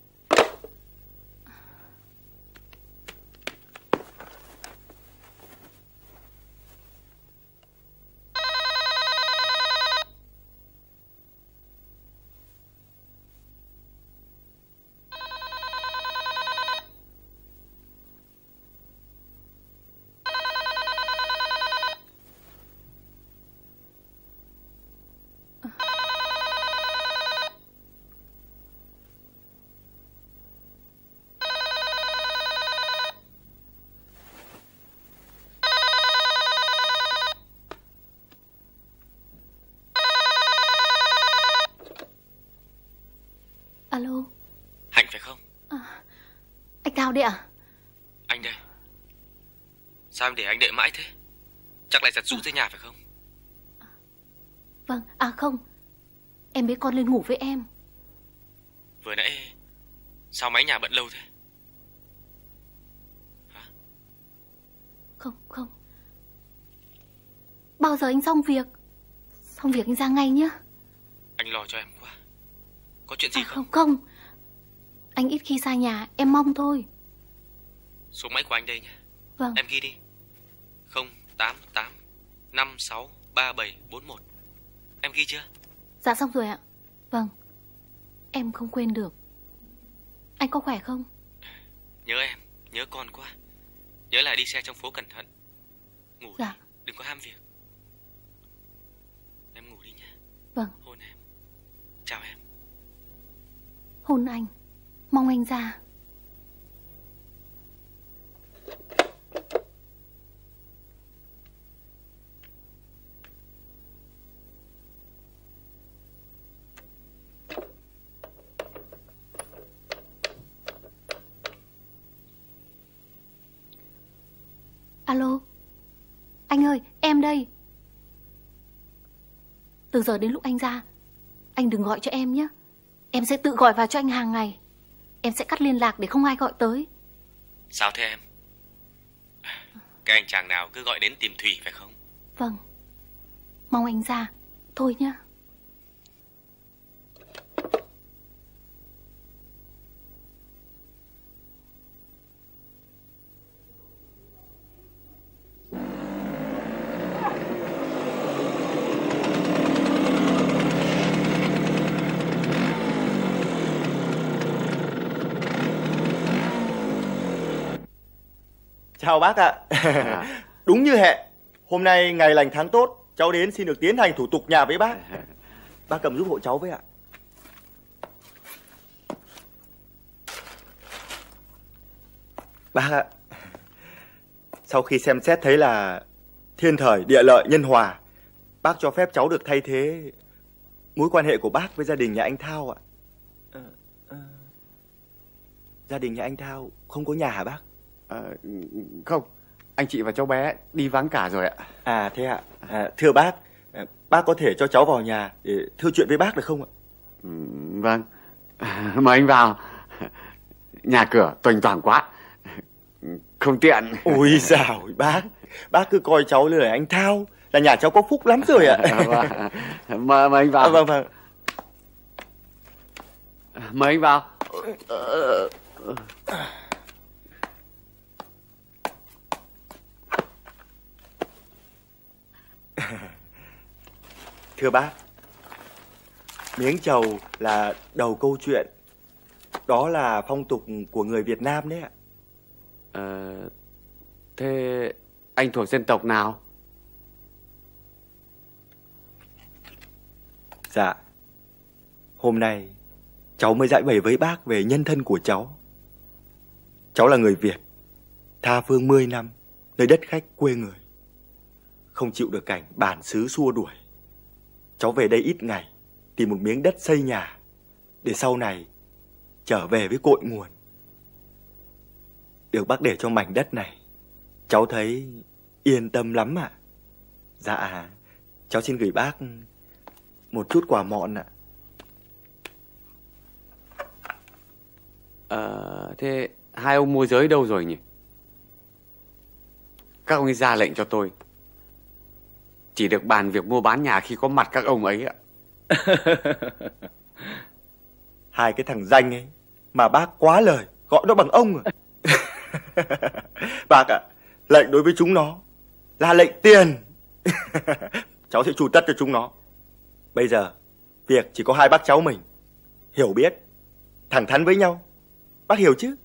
S3: Alo.
S1: Hạnh phải không?
S3: Anh Thao đấy à?
S1: Anh đây. Sao em để anh đợi mãi thế? Chắc lại giặt rũ tới nhà phải không?
S3: Vâng, à không. Em bế con lên ngủ với em.
S1: Vừa nãy sao máy nhà bận lâu thế? Hả?
S3: Không. Bao giờ anh xong việc? Xong việc anh ra ngay nhá.
S1: Anh lo cho em quá. Có chuyện gì không?
S3: Không. Anh ít khi xa nhà, em mong thôi.
S1: Số máy của anh đây nhé.
S3: Vâng.
S1: Em ghi đi. 088 56 3741. Em ghi chưa?
S3: Dạ xong rồi ạ. Vâng. Em không quên được. Anh có khỏe không?
S1: Nhớ em, nhớ con quá. Nhớ là đi xe trong phố cẩn thận. Ngủ
S3: dạ.
S1: đi, đừng có ham việc. Em ngủ đi nhé.
S3: Vâng.
S1: Hôn em. Chào em.
S3: Hôn anh. Mong anh ra. Alo. Anh ơi, em đây. Từ giờ đến lúc anh ra, anh đừng gọi cho em nhé. Em sẽ tự gọi vào cho anh hàng ngày. Em sẽ cắt liên lạc để không ai gọi tới.
S1: Sao thế em? Cái anh chàng nào cứ gọi đến tìm Thủy phải không?
S3: Vâng. Mong anh ra. Thôi nhá.
S8: Chào bác ạ. Đúng như hẹn. Hôm nay ngày lành tháng tốt, cháu đến xin được tiến hành thủ tục nhà với bác. Bác cầm giúp hộ cháu với ạ. Bác ạ, sau khi xem xét thấy là thiên thời địa lợi nhân hòa, bác cho phép cháu được thay thế mối quan hệ của bác với gia đình nhà anh Thao ạ. Gia đình nhà anh Thao không có nhà hả bác?
S2: Không, anh chị và cháu bé đi vắng cả rồi ạ.
S8: À thế ạ. Thưa bác, bác có thể cho cháu vào nhà để thưa chuyện với bác được không ạ?
S2: Vâng, mời anh vào. Nhà cửa toành toàng quá, không tiện.
S8: Ôi dào bác cứ coi cháu như là anh Thao, là nhà cháu có phúc lắm rồi ạ.
S2: Mời anh vào.
S8: Vâng.
S2: Mời anh vào.
S8: Thưa bác, miếng trầu là đầu câu chuyện. Đó là phong tục của người Việt Nam đấy ạ.
S2: Thế anh thuộc dân tộc nào?
S8: Dạ, hôm nay cháu mới giải bày với bác về nhân thân của cháu. Cháu là người Việt, tha phương 10 năm, nơi đất khách quê người. Không chịu được cảnh bản xứ xua đuổi. Cháu về đây ít ngày, tìm một miếng đất xây nhà, để sau này trở về với cội nguồn. Được bác để cho mảnh đất này, cháu thấy yên tâm lắm ạ. Dạ, cháu xin gửi bác một chút quà mọn ạ.
S2: Thế hai ông môi giới đâu rồi nhỉ? Các ông ấy ra lệnh cho tôi chỉ được bàn việc mua bán nhà khi có mặt các ông ấy ạ.
S8: Hai cái thằng danh ấy mà bác quá lời, gọi nó bằng ông à. Bác ạ, lệnh đối với chúng nó là lệnh tiền. Cháu sẽ tru tất cho chúng nó. Bây giờ việc chỉ có hai bác cháu mình, hiểu biết, thẳng thắn với nhau. Bác hiểu chứ?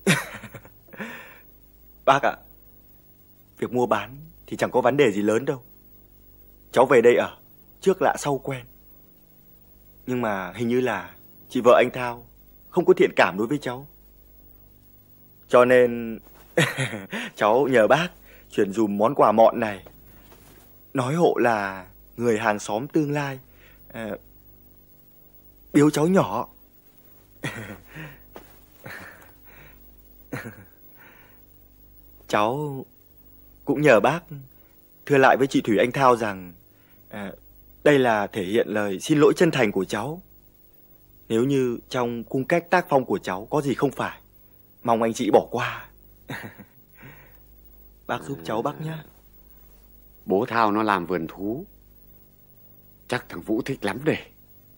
S8: Bác ạ, việc mua bán thì chẳng có vấn đề gì lớn đâu. Cháu về đây ở, trước lạ sau quen. Nhưng mà hình như là chị vợ anh Thao không có thiện cảm đối với cháu. Cho nên cháu nhờ bác chuyển dùm món quà mọn này. Nói hộ là người hàng xóm tương lai, biếu cháu nhỏ. Cháu cũng nhờ bác thưa lại với chị Thủy anh Thao rằng đây là thể hiện lời xin lỗi chân thành của cháu. Nếu như trong cung cách tác phong của cháu có gì không phải, mong anh chị bỏ qua. Bác giúp cháu bác nhé.
S2: Bố Thao nó làm vườn thú, chắc thằng Vũ thích lắm đây.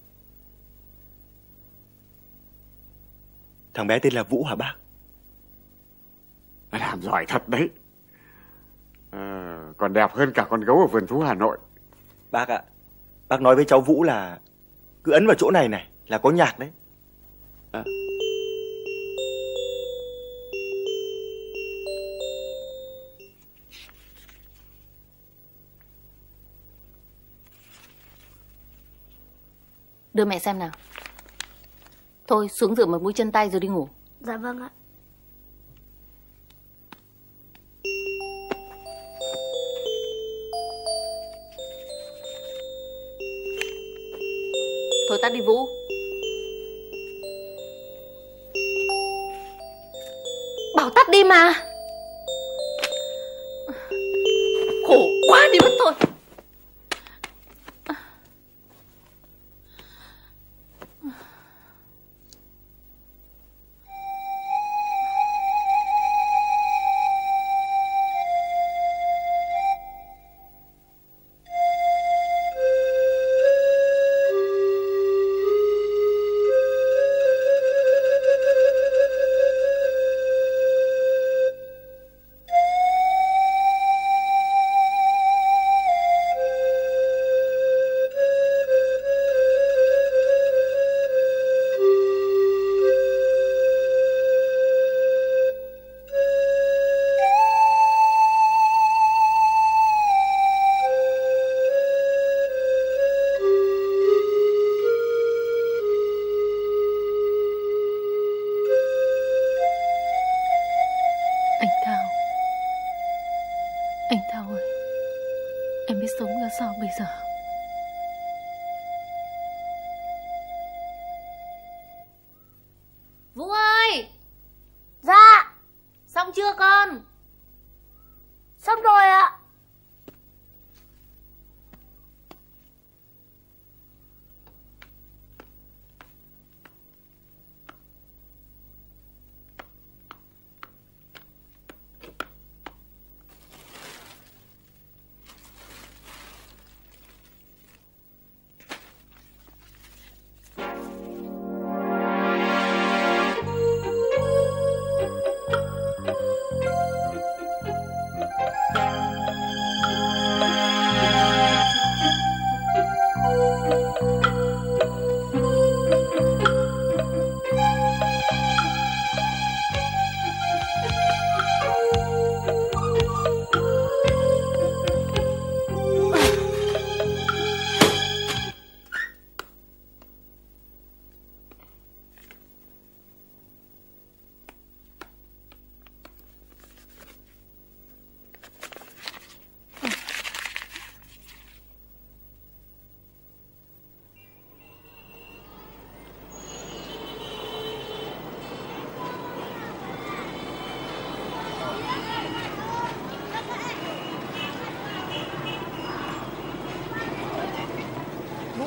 S8: Thằng bé tên là Vũ hả bác?
S2: Làm giỏi thật đấy. Còn đẹp hơn cả con gấu ở vườn thú Hà Nội.
S8: Bác ạ, bác nói với cháu Vũ là cứ ấn vào chỗ này này là có nhạc đấy.
S3: Đưa mẹ xem nào. Thôi xuống rửa mặt mũi chân tay rồi đi ngủ.
S9: Dạ vâng ạ.
S3: Thôi tắt đi Vũ. Bảo tắt đi mà. Khổ quá đi mất thôi. Anh Thao ơi, em biết sống ra sao bây giờ? Vũ ơi!
S9: Dạ.
S3: Xong chưa con?
S9: Xong rồi ạ.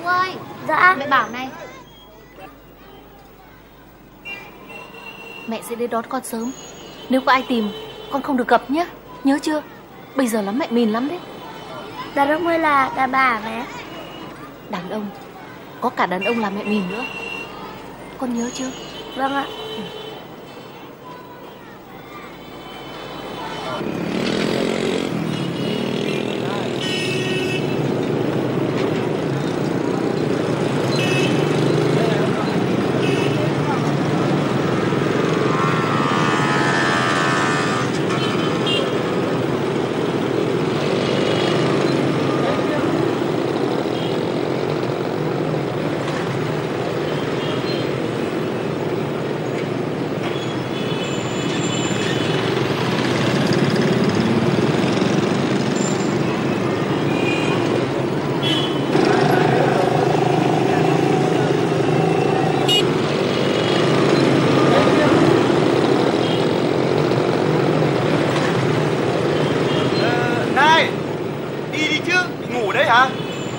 S3: ơi.
S9: Dạ.
S3: Mẹ bảo này, mẹ sẽ đến đón con sớm. Nếu có ai tìm, con không được gặp nhé. Nhớ chưa? Bây giờ lắm mẹ mìn lắm đấy.
S9: Đàn ông hay là đàn bà hả mẹ?
S3: Đàn ông. Có cả đàn ông là mẹ mìn nữa. Con nhớ chưa?
S9: Vâng ạ.
S8: Này, đi chứ, ngủ đấy hả?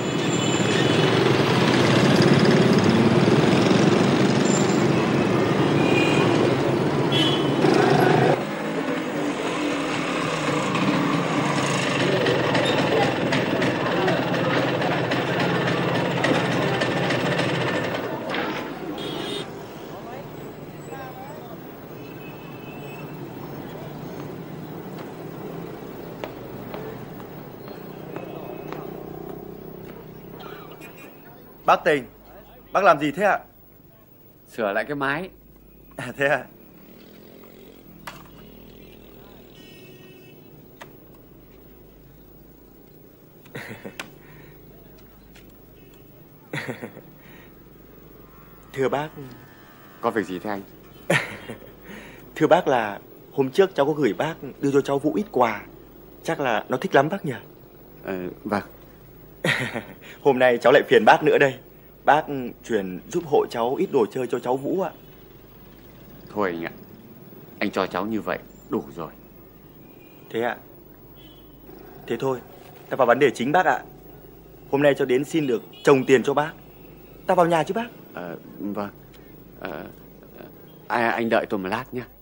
S8: Bác Tình, bác làm gì thế ạ?
S2: Sửa lại cái mái.
S8: Thế à? Thưa bác.
S2: Có việc gì thế anh?
S8: Thưa bác là hôm trước cháu có gửi bác đưa cho cháu Vũ ít quà. Chắc là nó thích lắm bác nhỉ?
S2: Vâng.
S8: Hôm nay cháu lại phiền bác nữa đây. Bác chuyển giúp hộ cháu ít đồ chơi cho cháu Vũ ạ.
S2: Thôi anh ạ, anh cho cháu như vậy đủ rồi.
S8: Thế ạ? Thế thôi, ta vào vấn đề chính bác ạ. Hôm nay cháu đến xin được chồng tiền cho bác. Ta vào nhà chứ bác?
S2: Vâng. Anh đợi tôi một lát nhé.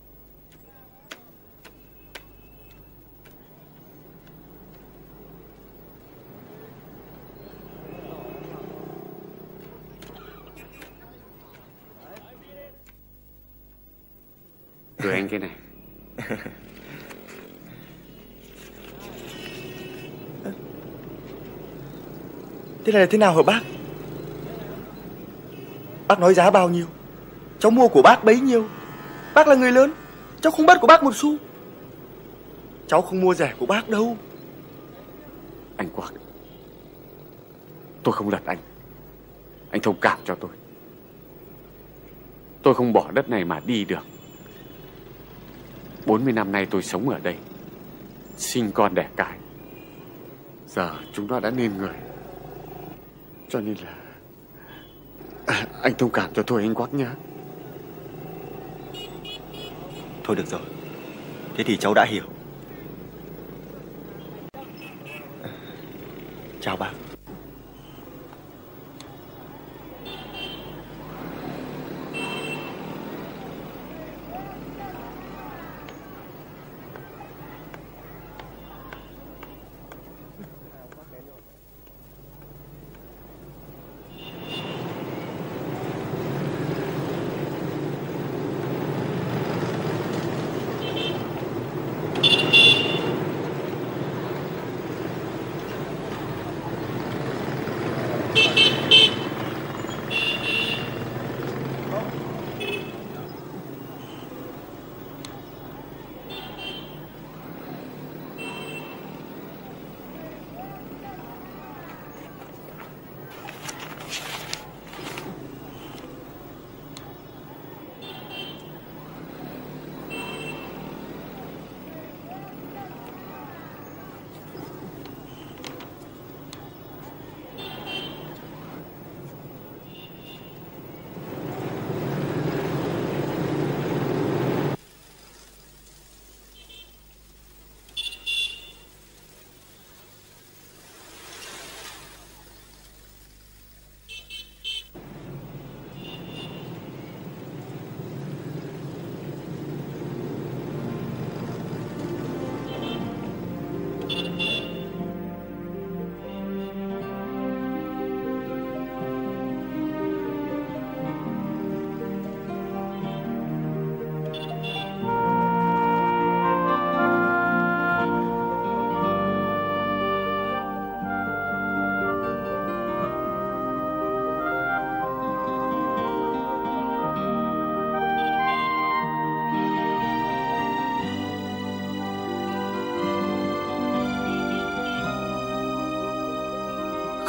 S2: Gửi anh cái này.
S8: Thế này là thế nào hả bác? Bác nói giá bao nhiêu? Cháu mua của bác bấy nhiêu. Bác là người lớn, cháu không bắt của bác một xu. Cháu không mua rẻ của bác đâu.
S2: Anh Quang, tôi không lật anh. Anh thông cảm cho tôi. Tôi không bỏ đất này mà đi được. 40 năm nay tôi sống ở đây, sinh con đẻ cái. Giờ chúng nó đã nên người. Cho nên là anh thông cảm cho tôi anh Quắc nhá.
S8: Thôi được rồi, thế thì cháu đã hiểu. Chào bác.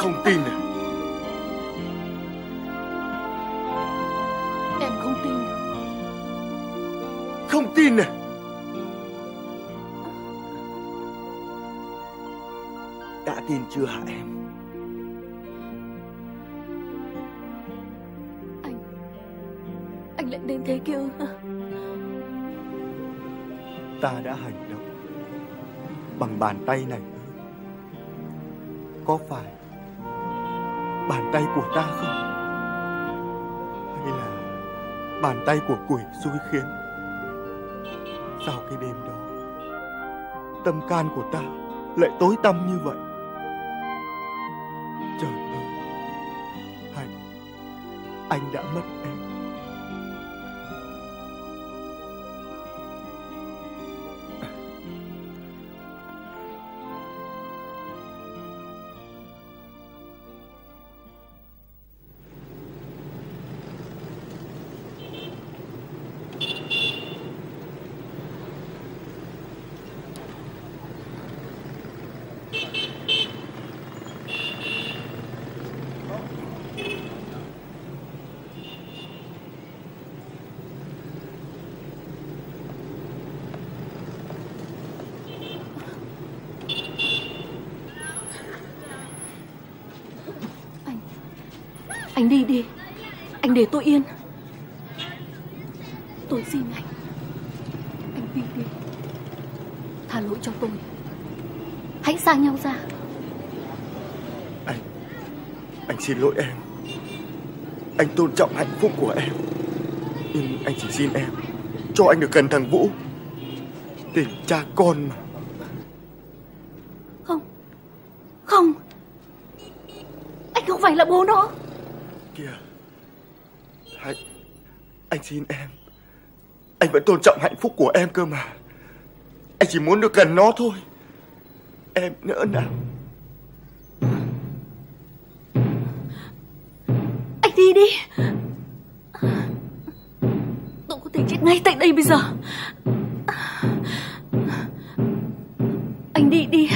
S8: Không tin à?
S5: Em không tin.
S8: Không tin à? Đã tin chưa hả em?
S5: Anh lại đến thế kia hả?
S8: Ta đã hành động bằng bàn tay này. Có phải bàn tay của ta không? Hay là bàn tay của quỷ xui khiến? Sau cái đêm đó, tâm can của ta lại tối tăm như vậy. Trời ơi, Hạnh, anh đã mất em.
S5: Anh đi đi. Anh để tôi yên. Tôi xin anh. Anh đi đi. Tha lỗi cho tôi. Hãy xa nhau ra.
S8: Anh xin lỗi em. Anh tôn trọng hạnh phúc của em. Nhưng anh chỉ xin em cho anh được gần thằng Vũ. Tình cha con mà.
S5: Không. Không. Anh không phải là bố nó.
S8: Kìa, anh xin em. Anh vẫn tôn trọng hạnh phúc của em cơ mà. Anh chỉ muốn được gần nó thôi. Em nỡ nào.
S5: Anh đi đi. Tôi có thể chết ngay tại đây bây giờ. Anh đi đi.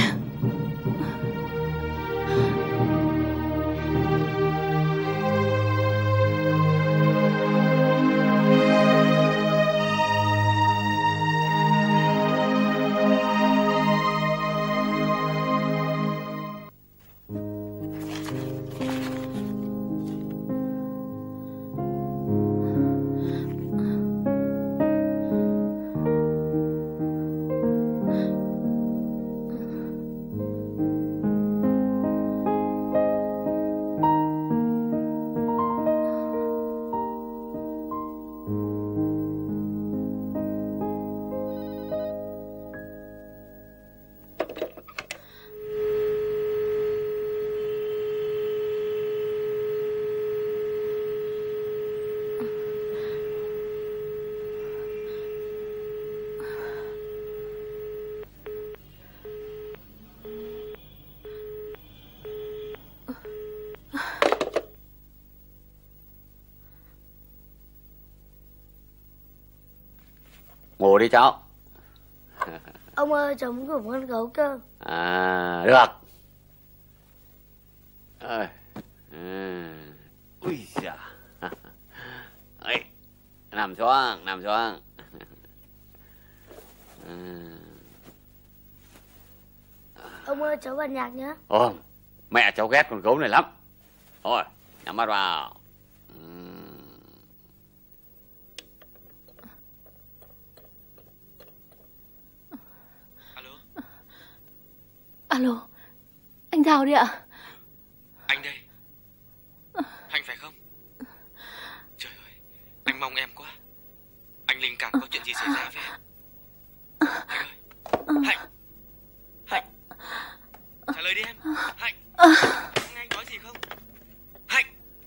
S2: Ngủ đi cháu.
S9: Ông ơi, cháu muốn ngủ con gấu cơ.
S2: À, được. Ui giời. Ấy, nằm xuống, nằm xuống.
S9: Ông ơi, cháu bật nhạc nhé.
S2: Ồ, mẹ cháu ghét con gấu này lắm. Thôi, nhắm mắt vào.
S5: Alo, anh Thảo đi ạ.
S1: Anh đây. Hạnh phải không? Trời ơi, anh mong em quá. Anh linh cảm có chuyện gì xảy ra với em. Hạnh ơi, Hạnh, Hạnh, trả lời đi em. Hạnh, nghe anh nói gì không? Hạnh.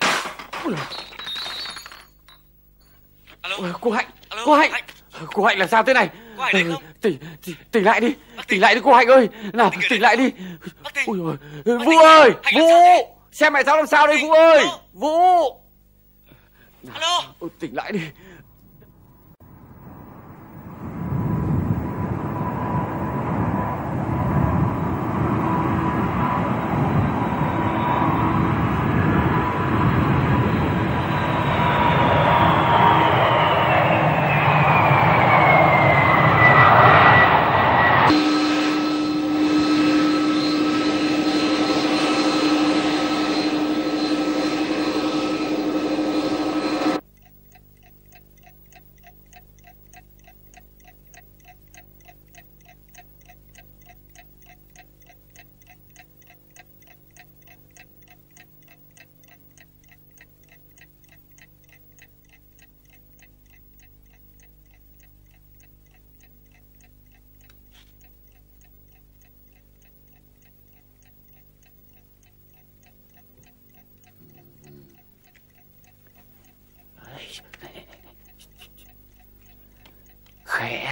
S1: Alo,
S2: cô Hạnh,
S1: alo,
S2: cô Hạnh. Cô Hạnh làm sao thế này?
S1: Có ai đấy không?
S2: Tỉnh lại đi. Tỉnh lại đi cô Hạnh ơi. Nào, tỉnh lại đi. Ôi giời, Vũ ơi, Vũ. Xem mẹ cháu làm sao đây Vũ ơi. Vũ.
S1: Alo.
S2: Tỉnh lại đi.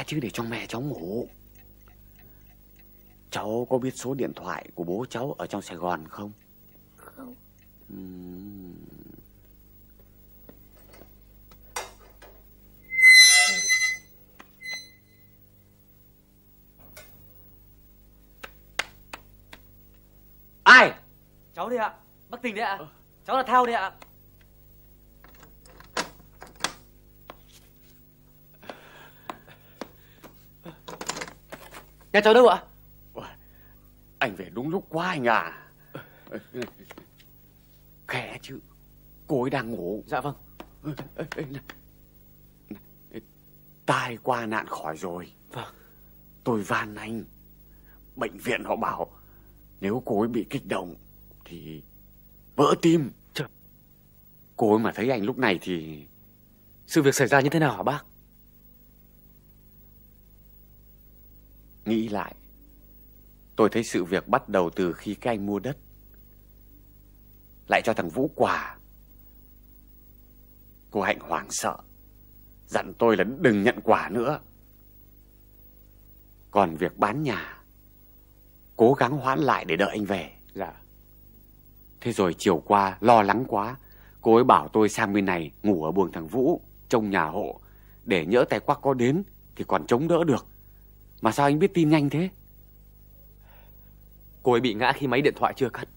S2: chứ, để cho mẹ cháu ngủ. Cháu có biết số điện thoại của bố cháu ở trong Sài Gòn không?
S9: Không.
S1: Ai? Cháu đây ạ. Bác Tình đấy ạ. Cháu là Thao đây ạ. Nhà cháu đâu ạ?
S2: Anh về đúng lúc quá anh à. Khẽ chứ, cô ấy đang ngủ.
S1: Dạ vâng.
S2: Tai qua nạn khỏi rồi.
S1: Vâng.
S2: Tôi van anh. Bệnh viện họ bảo nếu cô ấy bị kích động thì vỡ tim.
S1: Trời.
S2: Cô ấy mà thấy anh lúc này thì...
S1: Sự việc xảy ra như thế nào hả bác?
S2: Nghĩ lại, tôi thấy sự việc bắt đầu từ khi các anh mua đất, lại cho thằng Vũ quà. Cô Hạnh hoảng sợ, dặn tôi là đừng nhận quà nữa. Còn việc bán nhà, cố gắng hoãn lại để đợi anh về.
S1: Dạ.
S2: Thế rồi chiều qua lo lắng quá, cô ấy bảo tôi sang bên này ngủ ở buồng thằng Vũ, trông nhà hộ, để nhỡ tay quắc có đến thì còn chống đỡ được. Mà sao anh biết tin nhanh thế?
S1: Cô ấy bị ngã khi máy điện thoại chưa cắt.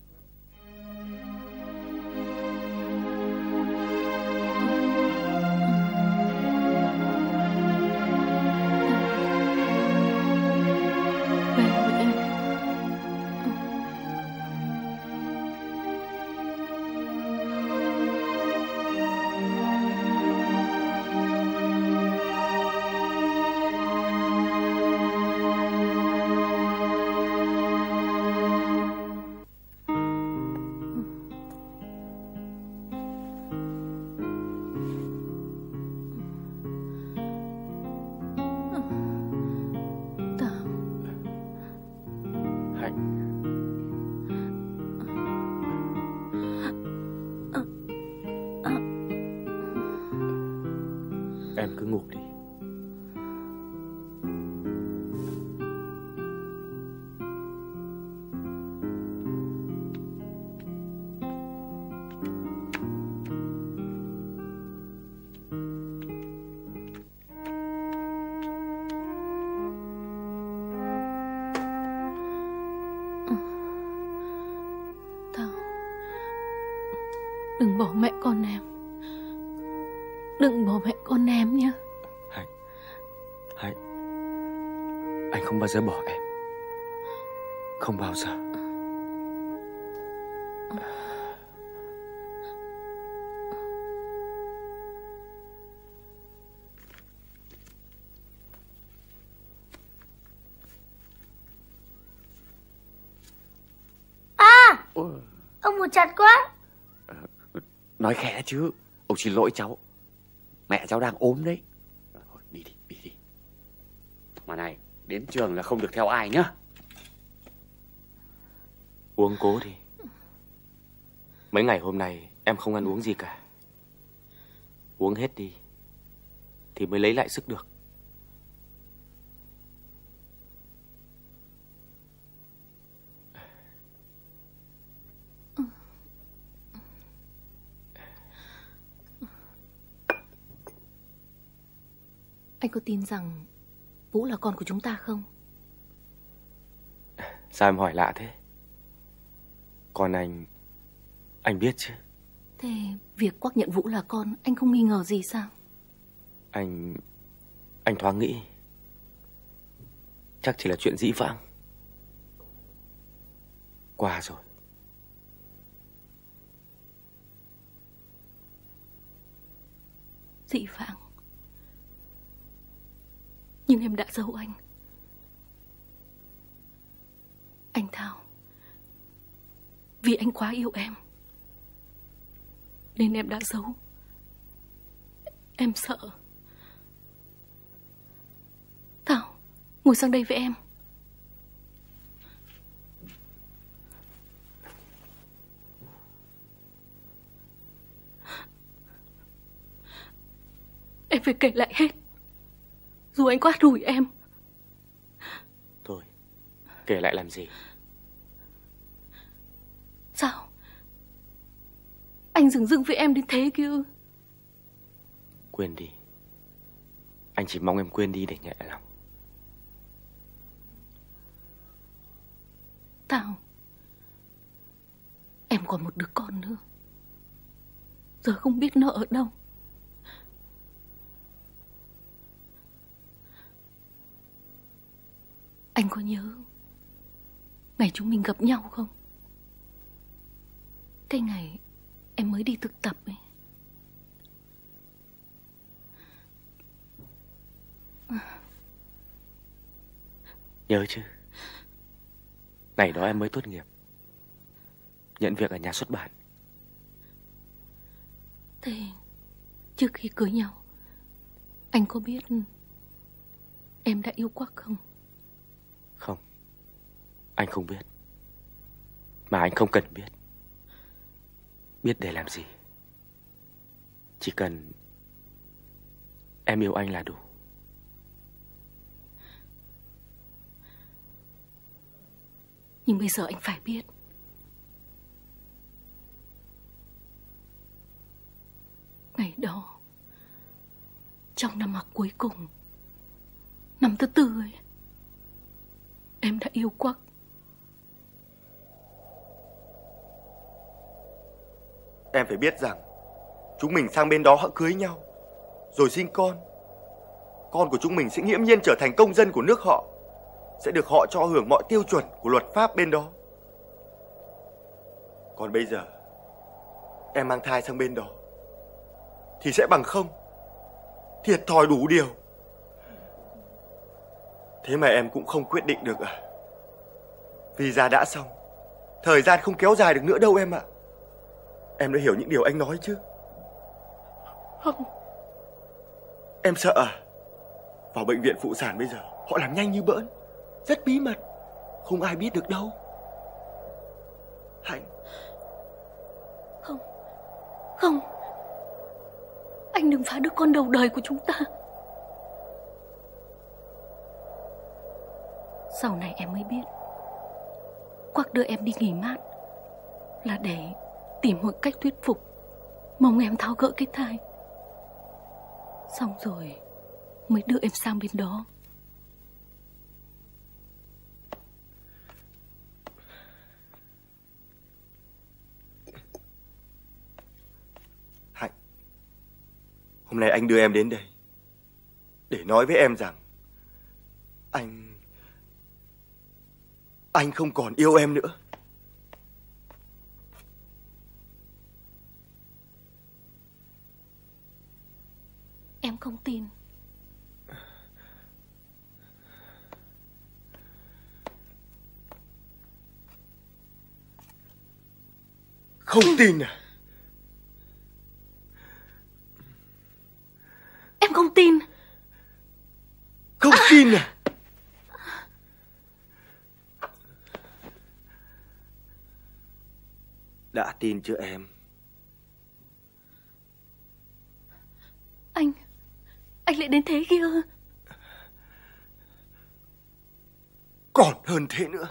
S1: Em cứ ngủ đi.
S5: Đừng bỏ mẹ con em. Đừng bỏ mẹ con em nhé.
S1: Hạnh, anh không bao giờ bỏ em. Không bao giờ.
S9: Ông buồn chặt quá.
S2: Nói khẽ chứ. Ông xin lỗi cháu. Mẹ cháu đang ốm đấy. Đi đi. Mà này, đến trường là không được theo ai nhá.
S1: Uống cố đi. Mấy ngày hôm nay em không ăn uống gì cả. Uống hết đi thì mới lấy lại sức được.
S3: Anh có tin rằng Vũ là con của chúng ta không?
S1: Sao em hỏi lạ thế? Còn anh biết chứ.
S3: Thế việc Quắc nhận Vũ là con, anh không nghi ngờ gì sao?
S1: Anh thoáng nghĩ chắc chỉ là chuyện dĩ vãng. Qua rồi.
S3: Dĩ vãng. Nhưng em đã giấu anh. Anh Thao, vì anh quá yêu em nên em đã giấu. Em sợ. Thao, ngồi sang đây với em. Em phải kể lại hết.
S5: Dù anh có đuổi em.
S1: Thôi, kể lại làm gì?
S5: Sao? Anh dửng dưng với em đến thế kia ư?
S1: Quên đi. Anh chỉ mong em quên đi để nhẹ lòng.
S5: Thảo, em còn một đứa con nữa. Giờ không biết nó ở đâu. Anh có nhớ ngày chúng mình gặp nhau không? Cái ngày em mới đi thực tập ấy.
S1: Nhớ chứ. Ngày đó em mới tốt nghiệp, nhận việc ở nhà xuất bản.
S5: Thế trước khi cưới nhau, anh có biết em đã yêu Quắc không?
S1: Không, anh không biết. Mà anh không cần biết. Biết để làm gì? Chỉ cần em yêu anh là đủ.
S5: Nhưng bây giờ anh phải biết, ngày đó, trong năm học cuối cùng, năm thứ 4 ấy, em đã yêu Quắc.
S8: Em phải biết rằng chúng mình sang bên đó họ cưới nhau, rồi sinh con. Con của chúng mình sẽ nghiễm nhiên trở thành công dân của nước họ, sẽ được họ cho hưởng mọi tiêu chuẩn của luật pháp bên đó. Còn bây giờ em mang thai sang bên đó thì sẽ bằng không, thiệt thòi đủ điều. Thế mà em cũng không quyết định được à? Visa đã xong, thời gian không kéo dài được nữa đâu em ạ. Em đã hiểu những điều anh nói chứ?
S5: Không.
S8: Em sợ à? Vào bệnh viện phụ sản bây giờ họ làm nhanh như bỡn, rất bí mật, không ai biết được đâu. Hạnh.
S5: Không. Không. Anh đừng phá đứa con đầu đời của chúng ta. Sau này em mới biết, Quắc đưa em đi nghỉ mát là để tìm mọi cách thuyết phục, mong em tháo gỡ cái thai. Xong rồi mới đưa em sang bên đó.
S8: Hạnh, hôm nay anh đưa em đến đây để nói với em rằng anh không còn yêu em nữa.
S5: Em không tin.
S8: Không tin à?
S5: Em không tin.
S8: Không tin à? Đã tin chưa em?
S5: Anh lại đến thế kia.
S8: Còn hơn thế nữa.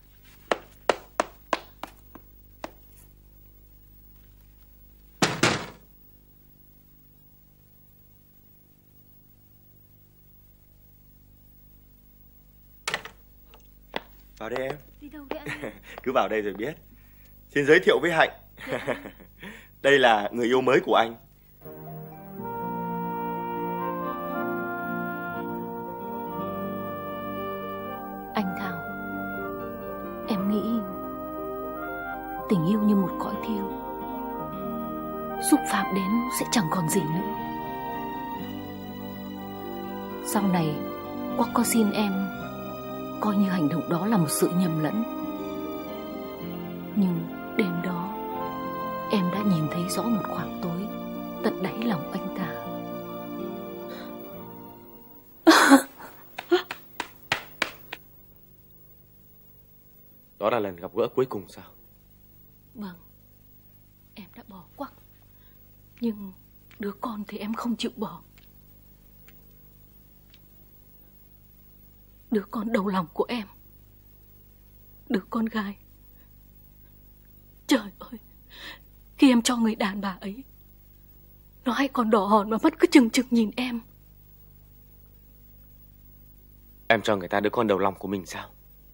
S8: Vào đây em.
S5: Đi đâu đấy anh?
S8: Cứ vào đây rồi biết. Xin giới thiệu với Hạnh. Đây là người yêu mới của anh.
S5: Anh Thảo, em nghĩ tình yêu như một cõi thiêu, xúc phạm đến sẽ chẳng còn gì nữa. Sau này Quắc có xin em coi như hành động đó là một sự nhầm lẫn. Nhưng đêm đó em đã nhìn thấy rõ một khoảng tối tận đáy lòng anh ta.
S1: Đó là lần gặp gỡ cuối cùng sao?
S5: Vâng, em đã bỏ Quắc, nhưng đứa con thì em không chịu bỏ. đứa con đầu lòng của em, đứa con gái. Trời ơi, khi em cho người đàn bà ấy, nó hay còn đỏ hòn mà mắt cứ trừng trừng nhìn em.
S1: Em cho người ta đứa con đầu lòng của mình sao?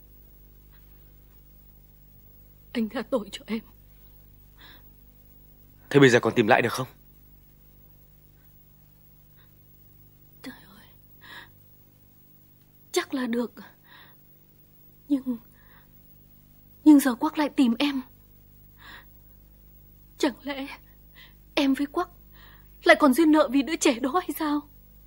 S5: Anh tha tội cho em.
S1: Thế bây giờ còn tìm lại được không?
S5: Trời ơi, chắc là được. Nhưng giờ Quắc lại tìm em. Chẳng lẽ em với Quắc lại còn duyên nợ vì đứa trẻ đó hay sao?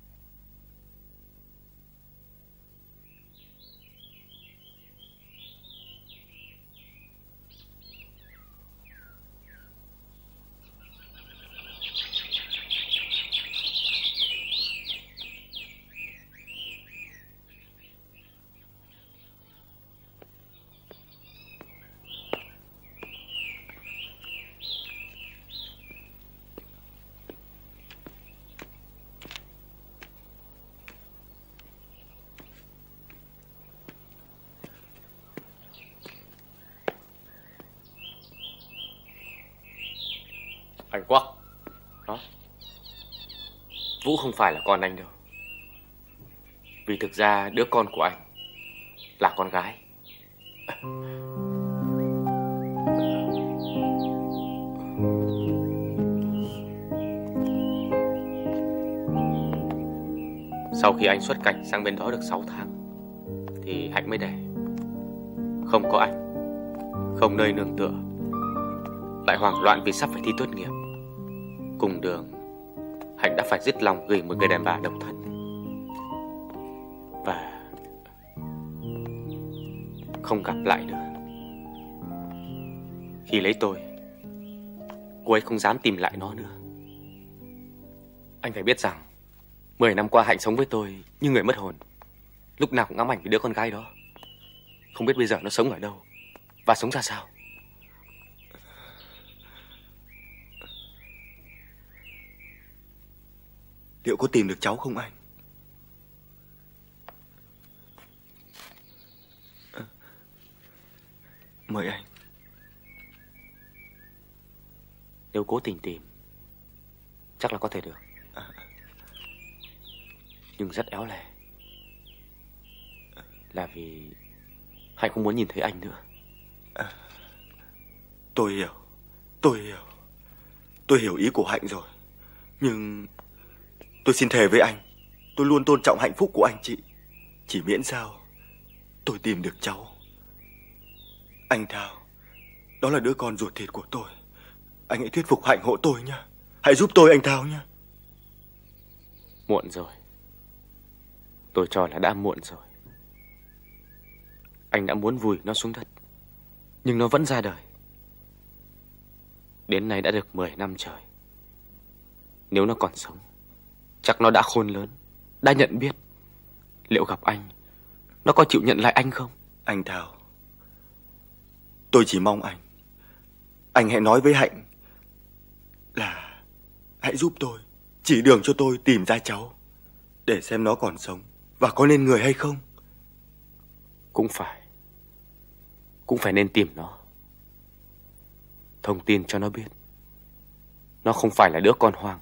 S1: Anh Quắc, đó, Vũ không phải là con anh đâu. Vì thực ra đứa con của anh là con gái. Sau khi anh xuất cảnh sang bên đó được 6 tháng thì Hạnh mới đẻ. Không có anh, không nơi nương tựa, lại hoảng loạn vì sắp phải thi tốt nghiệp. Cùng đường, Hạnh đã phải dứt lòng gửi một người đàn bà độc thân. Và không gặp lại nữa. Khi lấy tôi, cô ấy không dám tìm lại nó nữa. Anh phải biết rằng 10 năm qua Hạnh sống với tôi như người mất hồn, lúc nào cũng ngắm ảnh với đứa con gái đó. Không biết bây giờ nó sống ở đâu và sống ra sao.
S8: Liệu có tìm được cháu không anh? Mời anh.
S1: Nếu cố tình tìm, chắc là có thể được. Nhưng rất éo le. Là vì Hạnh không muốn nhìn thấy anh nữa.
S8: Tôi hiểu. Tôi hiểu ý của Hạnh rồi. Nhưng tôi xin thề với anh, tôi luôn tôn trọng hạnh phúc của anh chị. Chỉ miễn sao tôi tìm được cháu. Anh Thao, đó là đứa con ruột thịt của tôi. Anh hãy thuyết phục Hạnh hộ tôi nhé. Hãy giúp tôi anh Thao nhé.
S1: Muộn rồi. Tôi cho là đã muộn rồi. Anh đã muốn vùi nó xuống đất, nhưng nó vẫn ra đời. Đến nay đã được 10 năm trời. Nếu nó còn sống, chắc nó đã khôn lớn, đã nhận biết. Liệu gặp anh, nó có chịu nhận lại anh không?
S8: Anh Thao, tôi chỉ mong anh hãy nói với Hạnh là hãy giúp tôi, chỉ đường cho tôi tìm ra cháu, để xem nó còn sống và có nên người hay không.
S1: Cũng phải nên tìm nó. Thông tin cho nó biết nó không phải là đứa con hoang.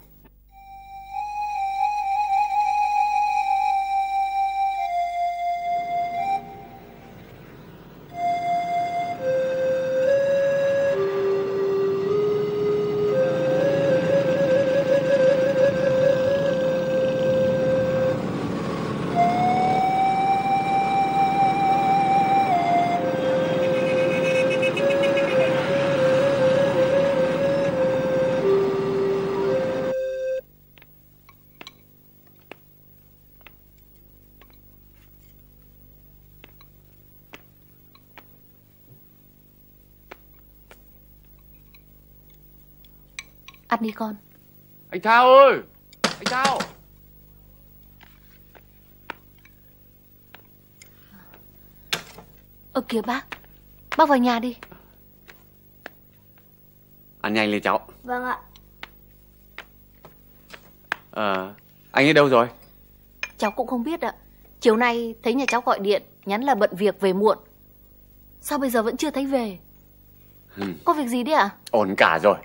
S3: Ăn đi con.
S2: Anh Thao ơi! Anh Thao!
S3: Kìa bác vào nhà đi.
S2: Ăn nhanh lên cháu.
S9: Vâng ạ.
S2: Anh ấy đâu rồi?
S3: Cháu cũng không biết ạ. Chiều nay thấy nhà cháu gọi điện, nhắn là bận việc về muộn. Sao bây giờ vẫn chưa thấy về? Có việc gì đấy ạ?
S2: Ổn cả rồi.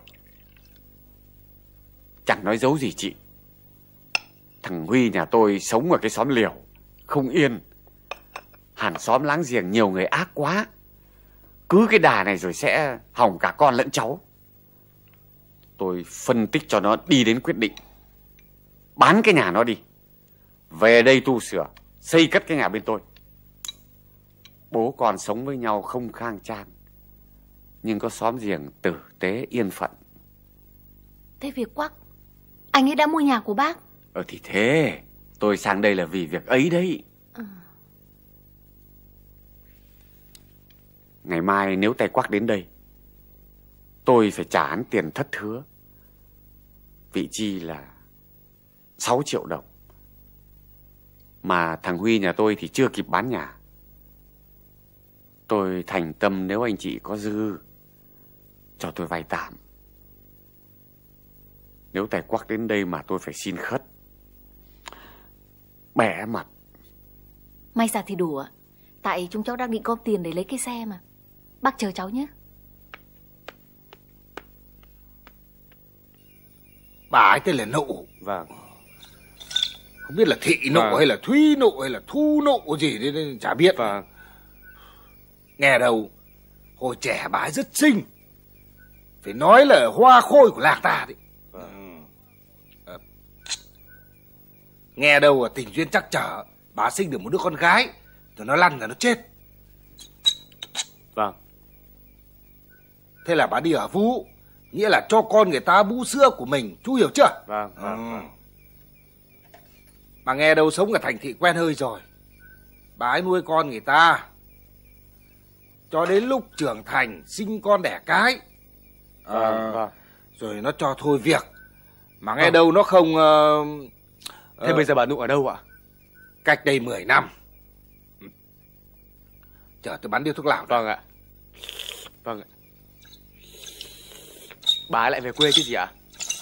S2: Chẳng nói giấu gì chị. Thằng Huy nhà tôi sống ở cái xóm liều, không yên. Hàng xóm láng giềng nhiều người ác quá. Cứ cái đà này rồi sẽ hỏng cả con lẫn cháu. Tôi phân tích cho nó đi đến quyết định. Bán cái nhà nó đi, về đây tu sửa, xây cất cái nhà bên tôi. Bố con sống với nhau không khang trang, nhưng có xóm giềng tử tế yên phận.
S3: Thế việc Quắc, anh ấy đã mua nhà của bác?
S2: Thì thế, tôi sang đây là vì việc ấy đấy. Ngày mai nếu tay Quắc đến đây, tôi phải trả hắn tiền thất hứa. Vị chi là 6 triệu đồng. Mà thằng Huy nhà tôi thì chưa kịp bán nhà. Tôi thành tâm nếu anh chị có dư, cho tôi vay tạm. Nếu tài Quắc đến đây mà tôi phải xin khất, bẻ mặt.
S3: May ra thì đủ ạ. Tại chúng cháu đang định gom tiền để lấy cái xe mà. Bác chờ cháu nhé.
S11: Bà ấy tên là Nụ.
S2: Vâng.
S11: Không biết là Thị Nụ hay là Thúy Nụ hay là Thu Nụ gì nên chả biết.
S2: Vâng.
S11: Nghe đâu hồi trẻ bà ấy rất xinh, phải nói là hoa khôi của làng ta đấy. Nghe đâu tình duyên trắc trở, bà sinh được một đứa con gái rồi nó lăn rồi nó chết.
S2: Vâng.
S11: Thế là bà đi ở vú, nghĩa là cho con người ta bú sữa của mình, chú hiểu chưa?
S2: Vâng, vâng.
S11: Mà nghe đâu sống ở thành thị quen hơi rồi, bà ấy nuôi con người ta cho đến lúc trưởng thành sinh con đẻ cái.
S2: Vâng.
S11: Rồi nó cho thôi việc. Mà nghe đâu nó không...
S1: Thế bây giờ bà Nụ ở đâu ạ?
S11: Cách đây 10 năm. Chờ tôi bắn điếu thuốc lào.
S1: Vâng ạ. Vâng ạ. Bà ấy lại về quê chứ gì ạ?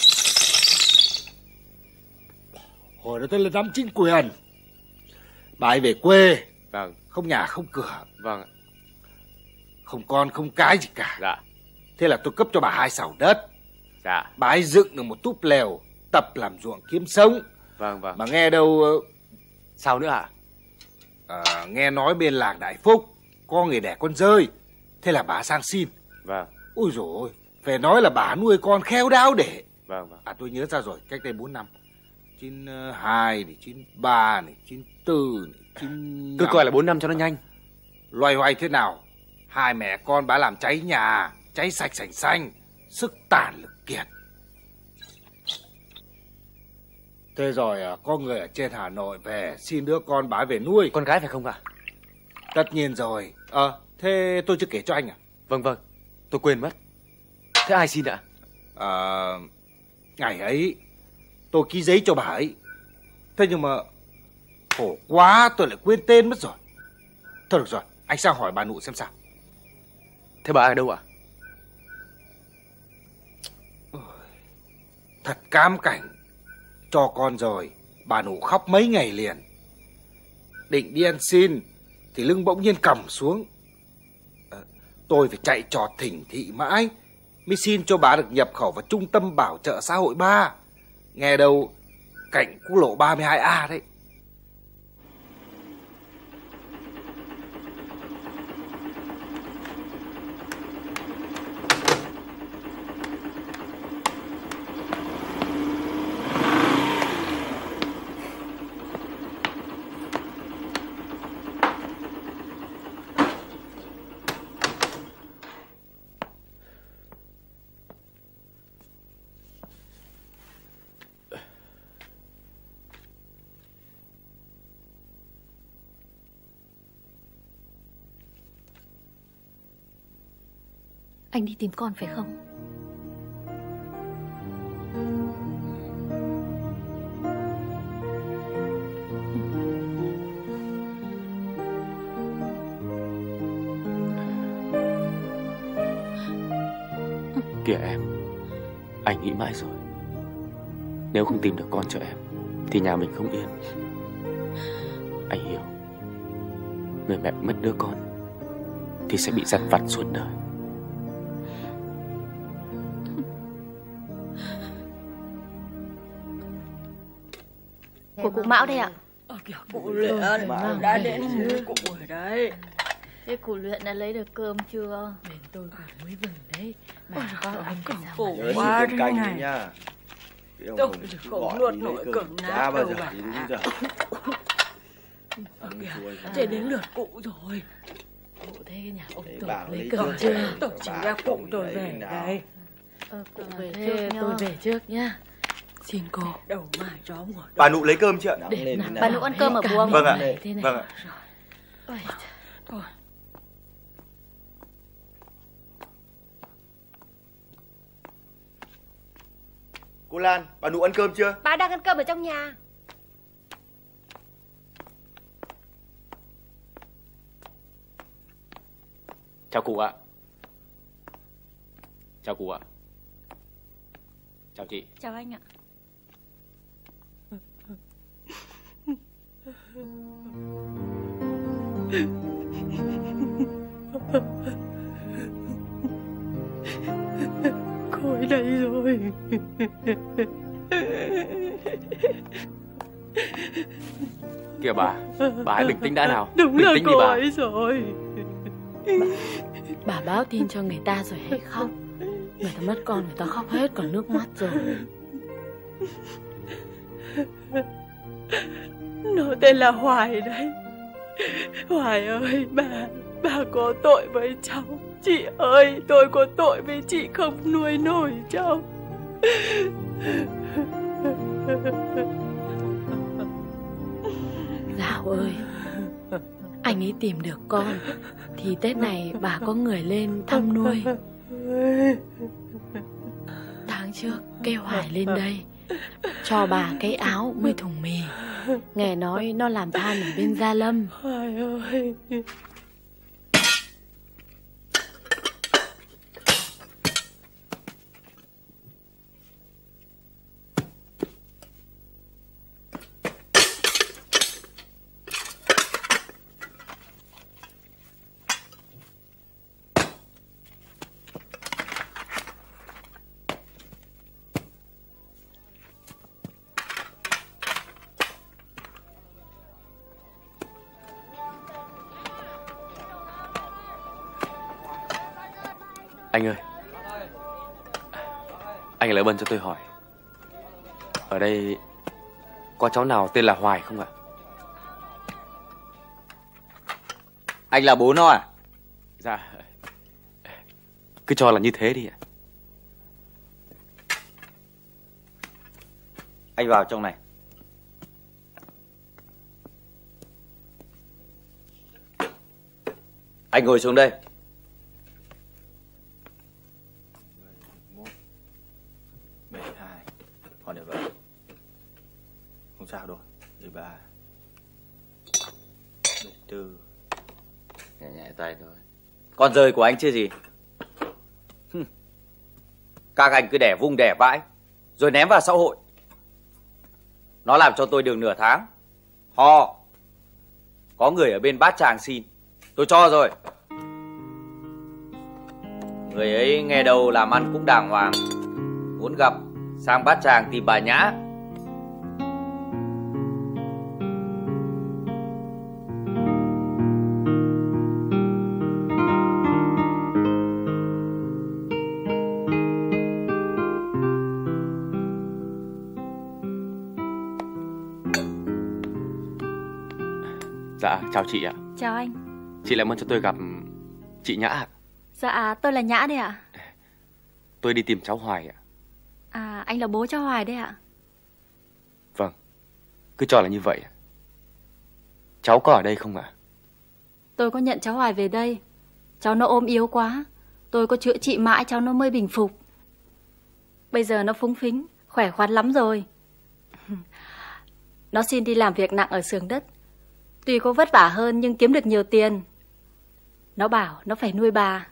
S11: Hồi đó tôi là giám chính quyền. Bà ấy về quê.
S1: Vâng.
S11: Không nhà không cửa.
S1: Vâng ạ.
S11: Không con không cái gì cả.
S1: Dạ.
S11: Thế là tôi cấp cho bà 2 sào đất.
S1: Dạ.
S11: Bà ấy dựng được một túp lều, tập làm ruộng kiếm sống.
S1: Vâng, vâng.
S11: Mà nghe đâu...
S1: Sao nữa ạ?
S11: Nghe nói bên làng Đại Phúc có người đẻ con rơi. Thế là bà sang xin.
S1: Vâng.
S11: Ôi dồi ôi, phải nói là bà nuôi con khéo đáo để.
S1: Vâng, vâng.
S11: Tôi nhớ ra rồi, cách đây 4 năm. 92 này, 93 này, 94 này, 95.
S1: Cứ coi là 4 năm cho nó nhanh.
S11: Loay hoay thế nào, hai mẹ con bà làm cháy nhà, cháy sạch sành xanh, sức tàn lực kiệt. Thế rồi có người ở trên Hà Nội về xin đứa con bà về nuôi.
S1: Con gái phải không ạ?
S11: Tất nhiên rồi. Thế tôi chưa kể cho anh à?
S1: Vâng vâng, tôi quên mất. Thế ai xin ạ?
S11: Ngày ấy tôi ký giấy cho bà ấy. Thế nhưng mà khổ quá tôi lại quên tên mất rồi. Thôi được rồi, anh sang hỏi bà Nụ xem sao.
S1: Thế bà ở đâu ạ?
S11: Thật cam cảnh. Cho con rồi, bà Nụ khóc mấy ngày liền. Định đi ăn xin thì lưng bỗng nhiên còng xuống. Tôi phải chạy trọt thỉnh thị mãi mới xin cho bà được nhập khẩu vào Trung tâm Bảo trợ Xã hội 3. Nghe đâu cạnh quốc lộ 32A đấy.
S3: Anh đi tìm con phải không?
S1: Kìa em, anh nghĩ mãi rồi. Nếu không tìm được con cho em thì nhà mình không yên. Anh hiểu. Người mẹ mất đứa con thì sẽ bị dằn vặt suốt đời.
S4: Của cụ Mão đây ạ.
S9: Cụ Luyện đã đến cụ rồi đấy.
S3: Thế cụ Luyện đã lấy được cơm chưa?
S5: Bên tôi còn mới vừng đấy. Mà có anh
S9: cơm
S5: phải
S9: phủ
S8: Nhớ
S9: quá
S8: xin
S9: thế
S8: canh
S9: này.
S8: nhá.
S9: Tôi không nuốt nổi cơm nát đâu bà. Để đến lượt cụ rồi.
S5: Cụ thấy cái nhà ông
S8: Tổ
S5: lấy cơm chưa?
S9: Tôi chỉ ra cụ tôi về đây.
S3: Cụ về
S5: Thế
S3: trước
S5: tôi
S3: nhá.
S5: về trước nhá. Xin cô.
S9: Đầu mai chó ngồi.
S8: Bà Nụ lấy cơm chưa?
S3: Bà Nụ ăn cơm ở buồng.
S8: Vâng ạ. Vâng ạ.
S9: Thôi.
S8: Cô Lan, bà Nụ ăn cơm chưa?
S4: Bà đang ăn cơm ở trong nhà.
S1: Chào cụ ạ. Chào cụ ạ. Chào chị.
S4: Chào anh ạ.
S9: Cô ấy đây rồi.
S1: Kìa bà hãy bình tĩnh đã nào.
S9: Đúng
S1: bình
S9: là
S1: tĩnh đi
S9: cô
S1: bà.
S9: ấy rồi.
S5: Bà báo tin cho người ta rồi hãy khóc. Người ta mất con người ta khóc hết còn nước mắt rồi.
S9: Nó tên là Hoài đấy. Hoài ơi, bà có tội với cháu. Chị ơi, tôi có tội với chị không nuôi nổi cháu.
S5: Dạo ơi, anh ấy tìm được con thì Tết này bà có người lên thăm nuôi. Tháng trước kêu Hoài lên đây cho bà cái áo 10 thùng mì. Nghe nói nó làm than ở bên Gia Lâm.
S9: Hoài ơi.
S1: Anh ơi, anh lại ơn cho tôi hỏi, ở đây có cháu nào tên là Hoài không ạ?
S7: Anh là bố nó à?
S1: Dạ, cứ cho là như thế đi ạ.
S7: Anh vào trong này. Anh ngồi xuống đây.
S8: 72. Con để vợ. Không sao đâu. 13. 74.
S7: Nhẹ nhẹ tay thôi. Con rơi của anh chứ gì. Các anh cứ đẻ vung đẻ vãi rồi ném vào xã hội. Nó làm cho tôi được nửa tháng. Ho. Có người ở bên Bát Tràng xin, tôi cho rồi. Người ấy nghe đầu làm ăn cũng đàng hoàng. Muốn gặp sang Bát Tràng tìm bà Nhã.
S1: Dạ, chào chị ạ.
S4: Chào anh.
S1: Chị lại muốn cho tôi gặp chị Nhã ạ.
S4: Dạ, tôi là Nhã đây ạ.
S1: Tôi đi tìm cháu Hoài ạ.
S4: À, anh là bố cháu Hoài đấy ạ.
S1: Vâng, cứ cho là như vậy. Cháu có ở đây không ạ?
S4: Tôi có nhận cháu Hoài về đây. Cháu nó ốm yếu quá. Tôi có chữa trị mãi cháu nó mới bình phục. Bây giờ nó phúng phính, khỏe khoắn lắm rồi. Nó xin đi làm việc nặng ở xưởng đất. Tuy có vất vả hơn nhưng kiếm được nhiều tiền. Nó bảo nó phải nuôi bà.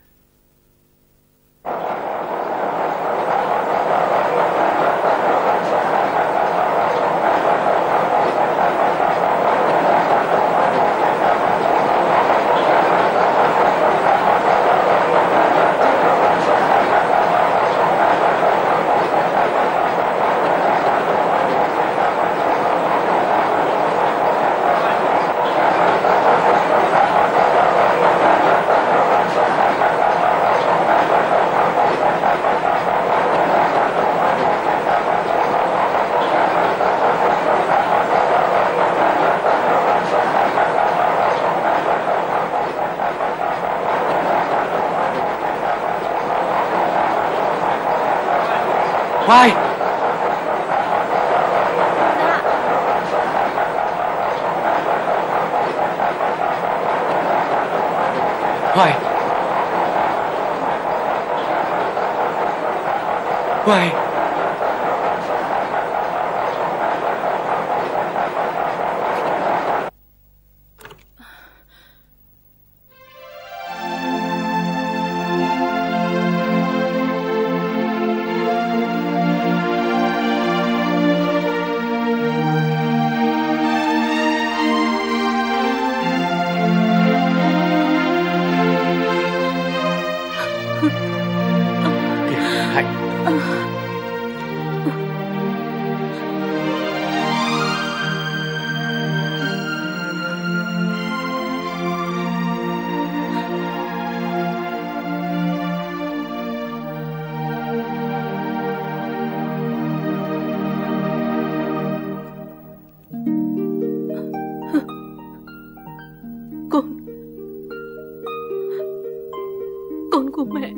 S1: Hoài. Hoài. Hoài.
S5: Con của mẹ.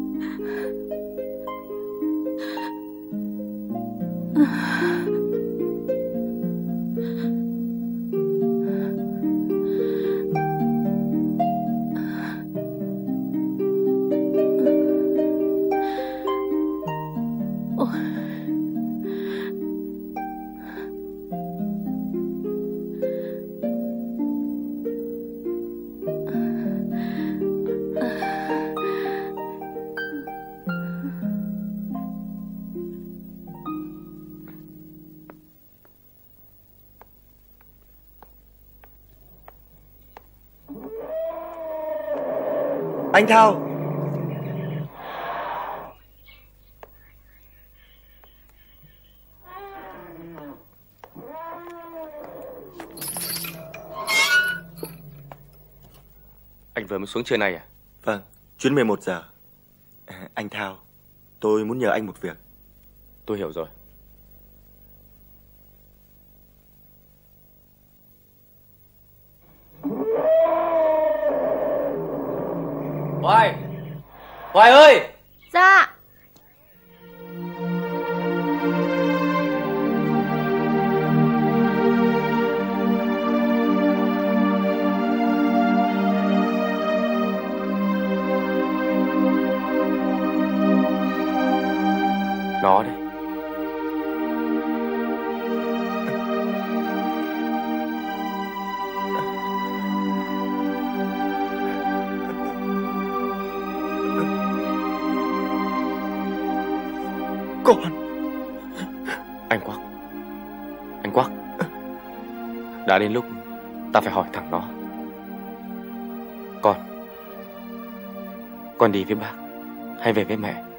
S8: Anh Thao.
S1: Anh vừa mới xuống trưa nay à?
S8: Vâng, chuyến 11 giờ. Anh Thao, tôi muốn nhờ anh một việc.
S1: Tôi hiểu rồi.
S7: Hoài! Hoài ơi!
S3: Dạ.
S1: Nó đây.
S8: Con.
S1: Anh Quắc. Anh Quắc. Đã đến lúc ta phải hỏi thẳng nó. Con đi với bác hay về với mẹ?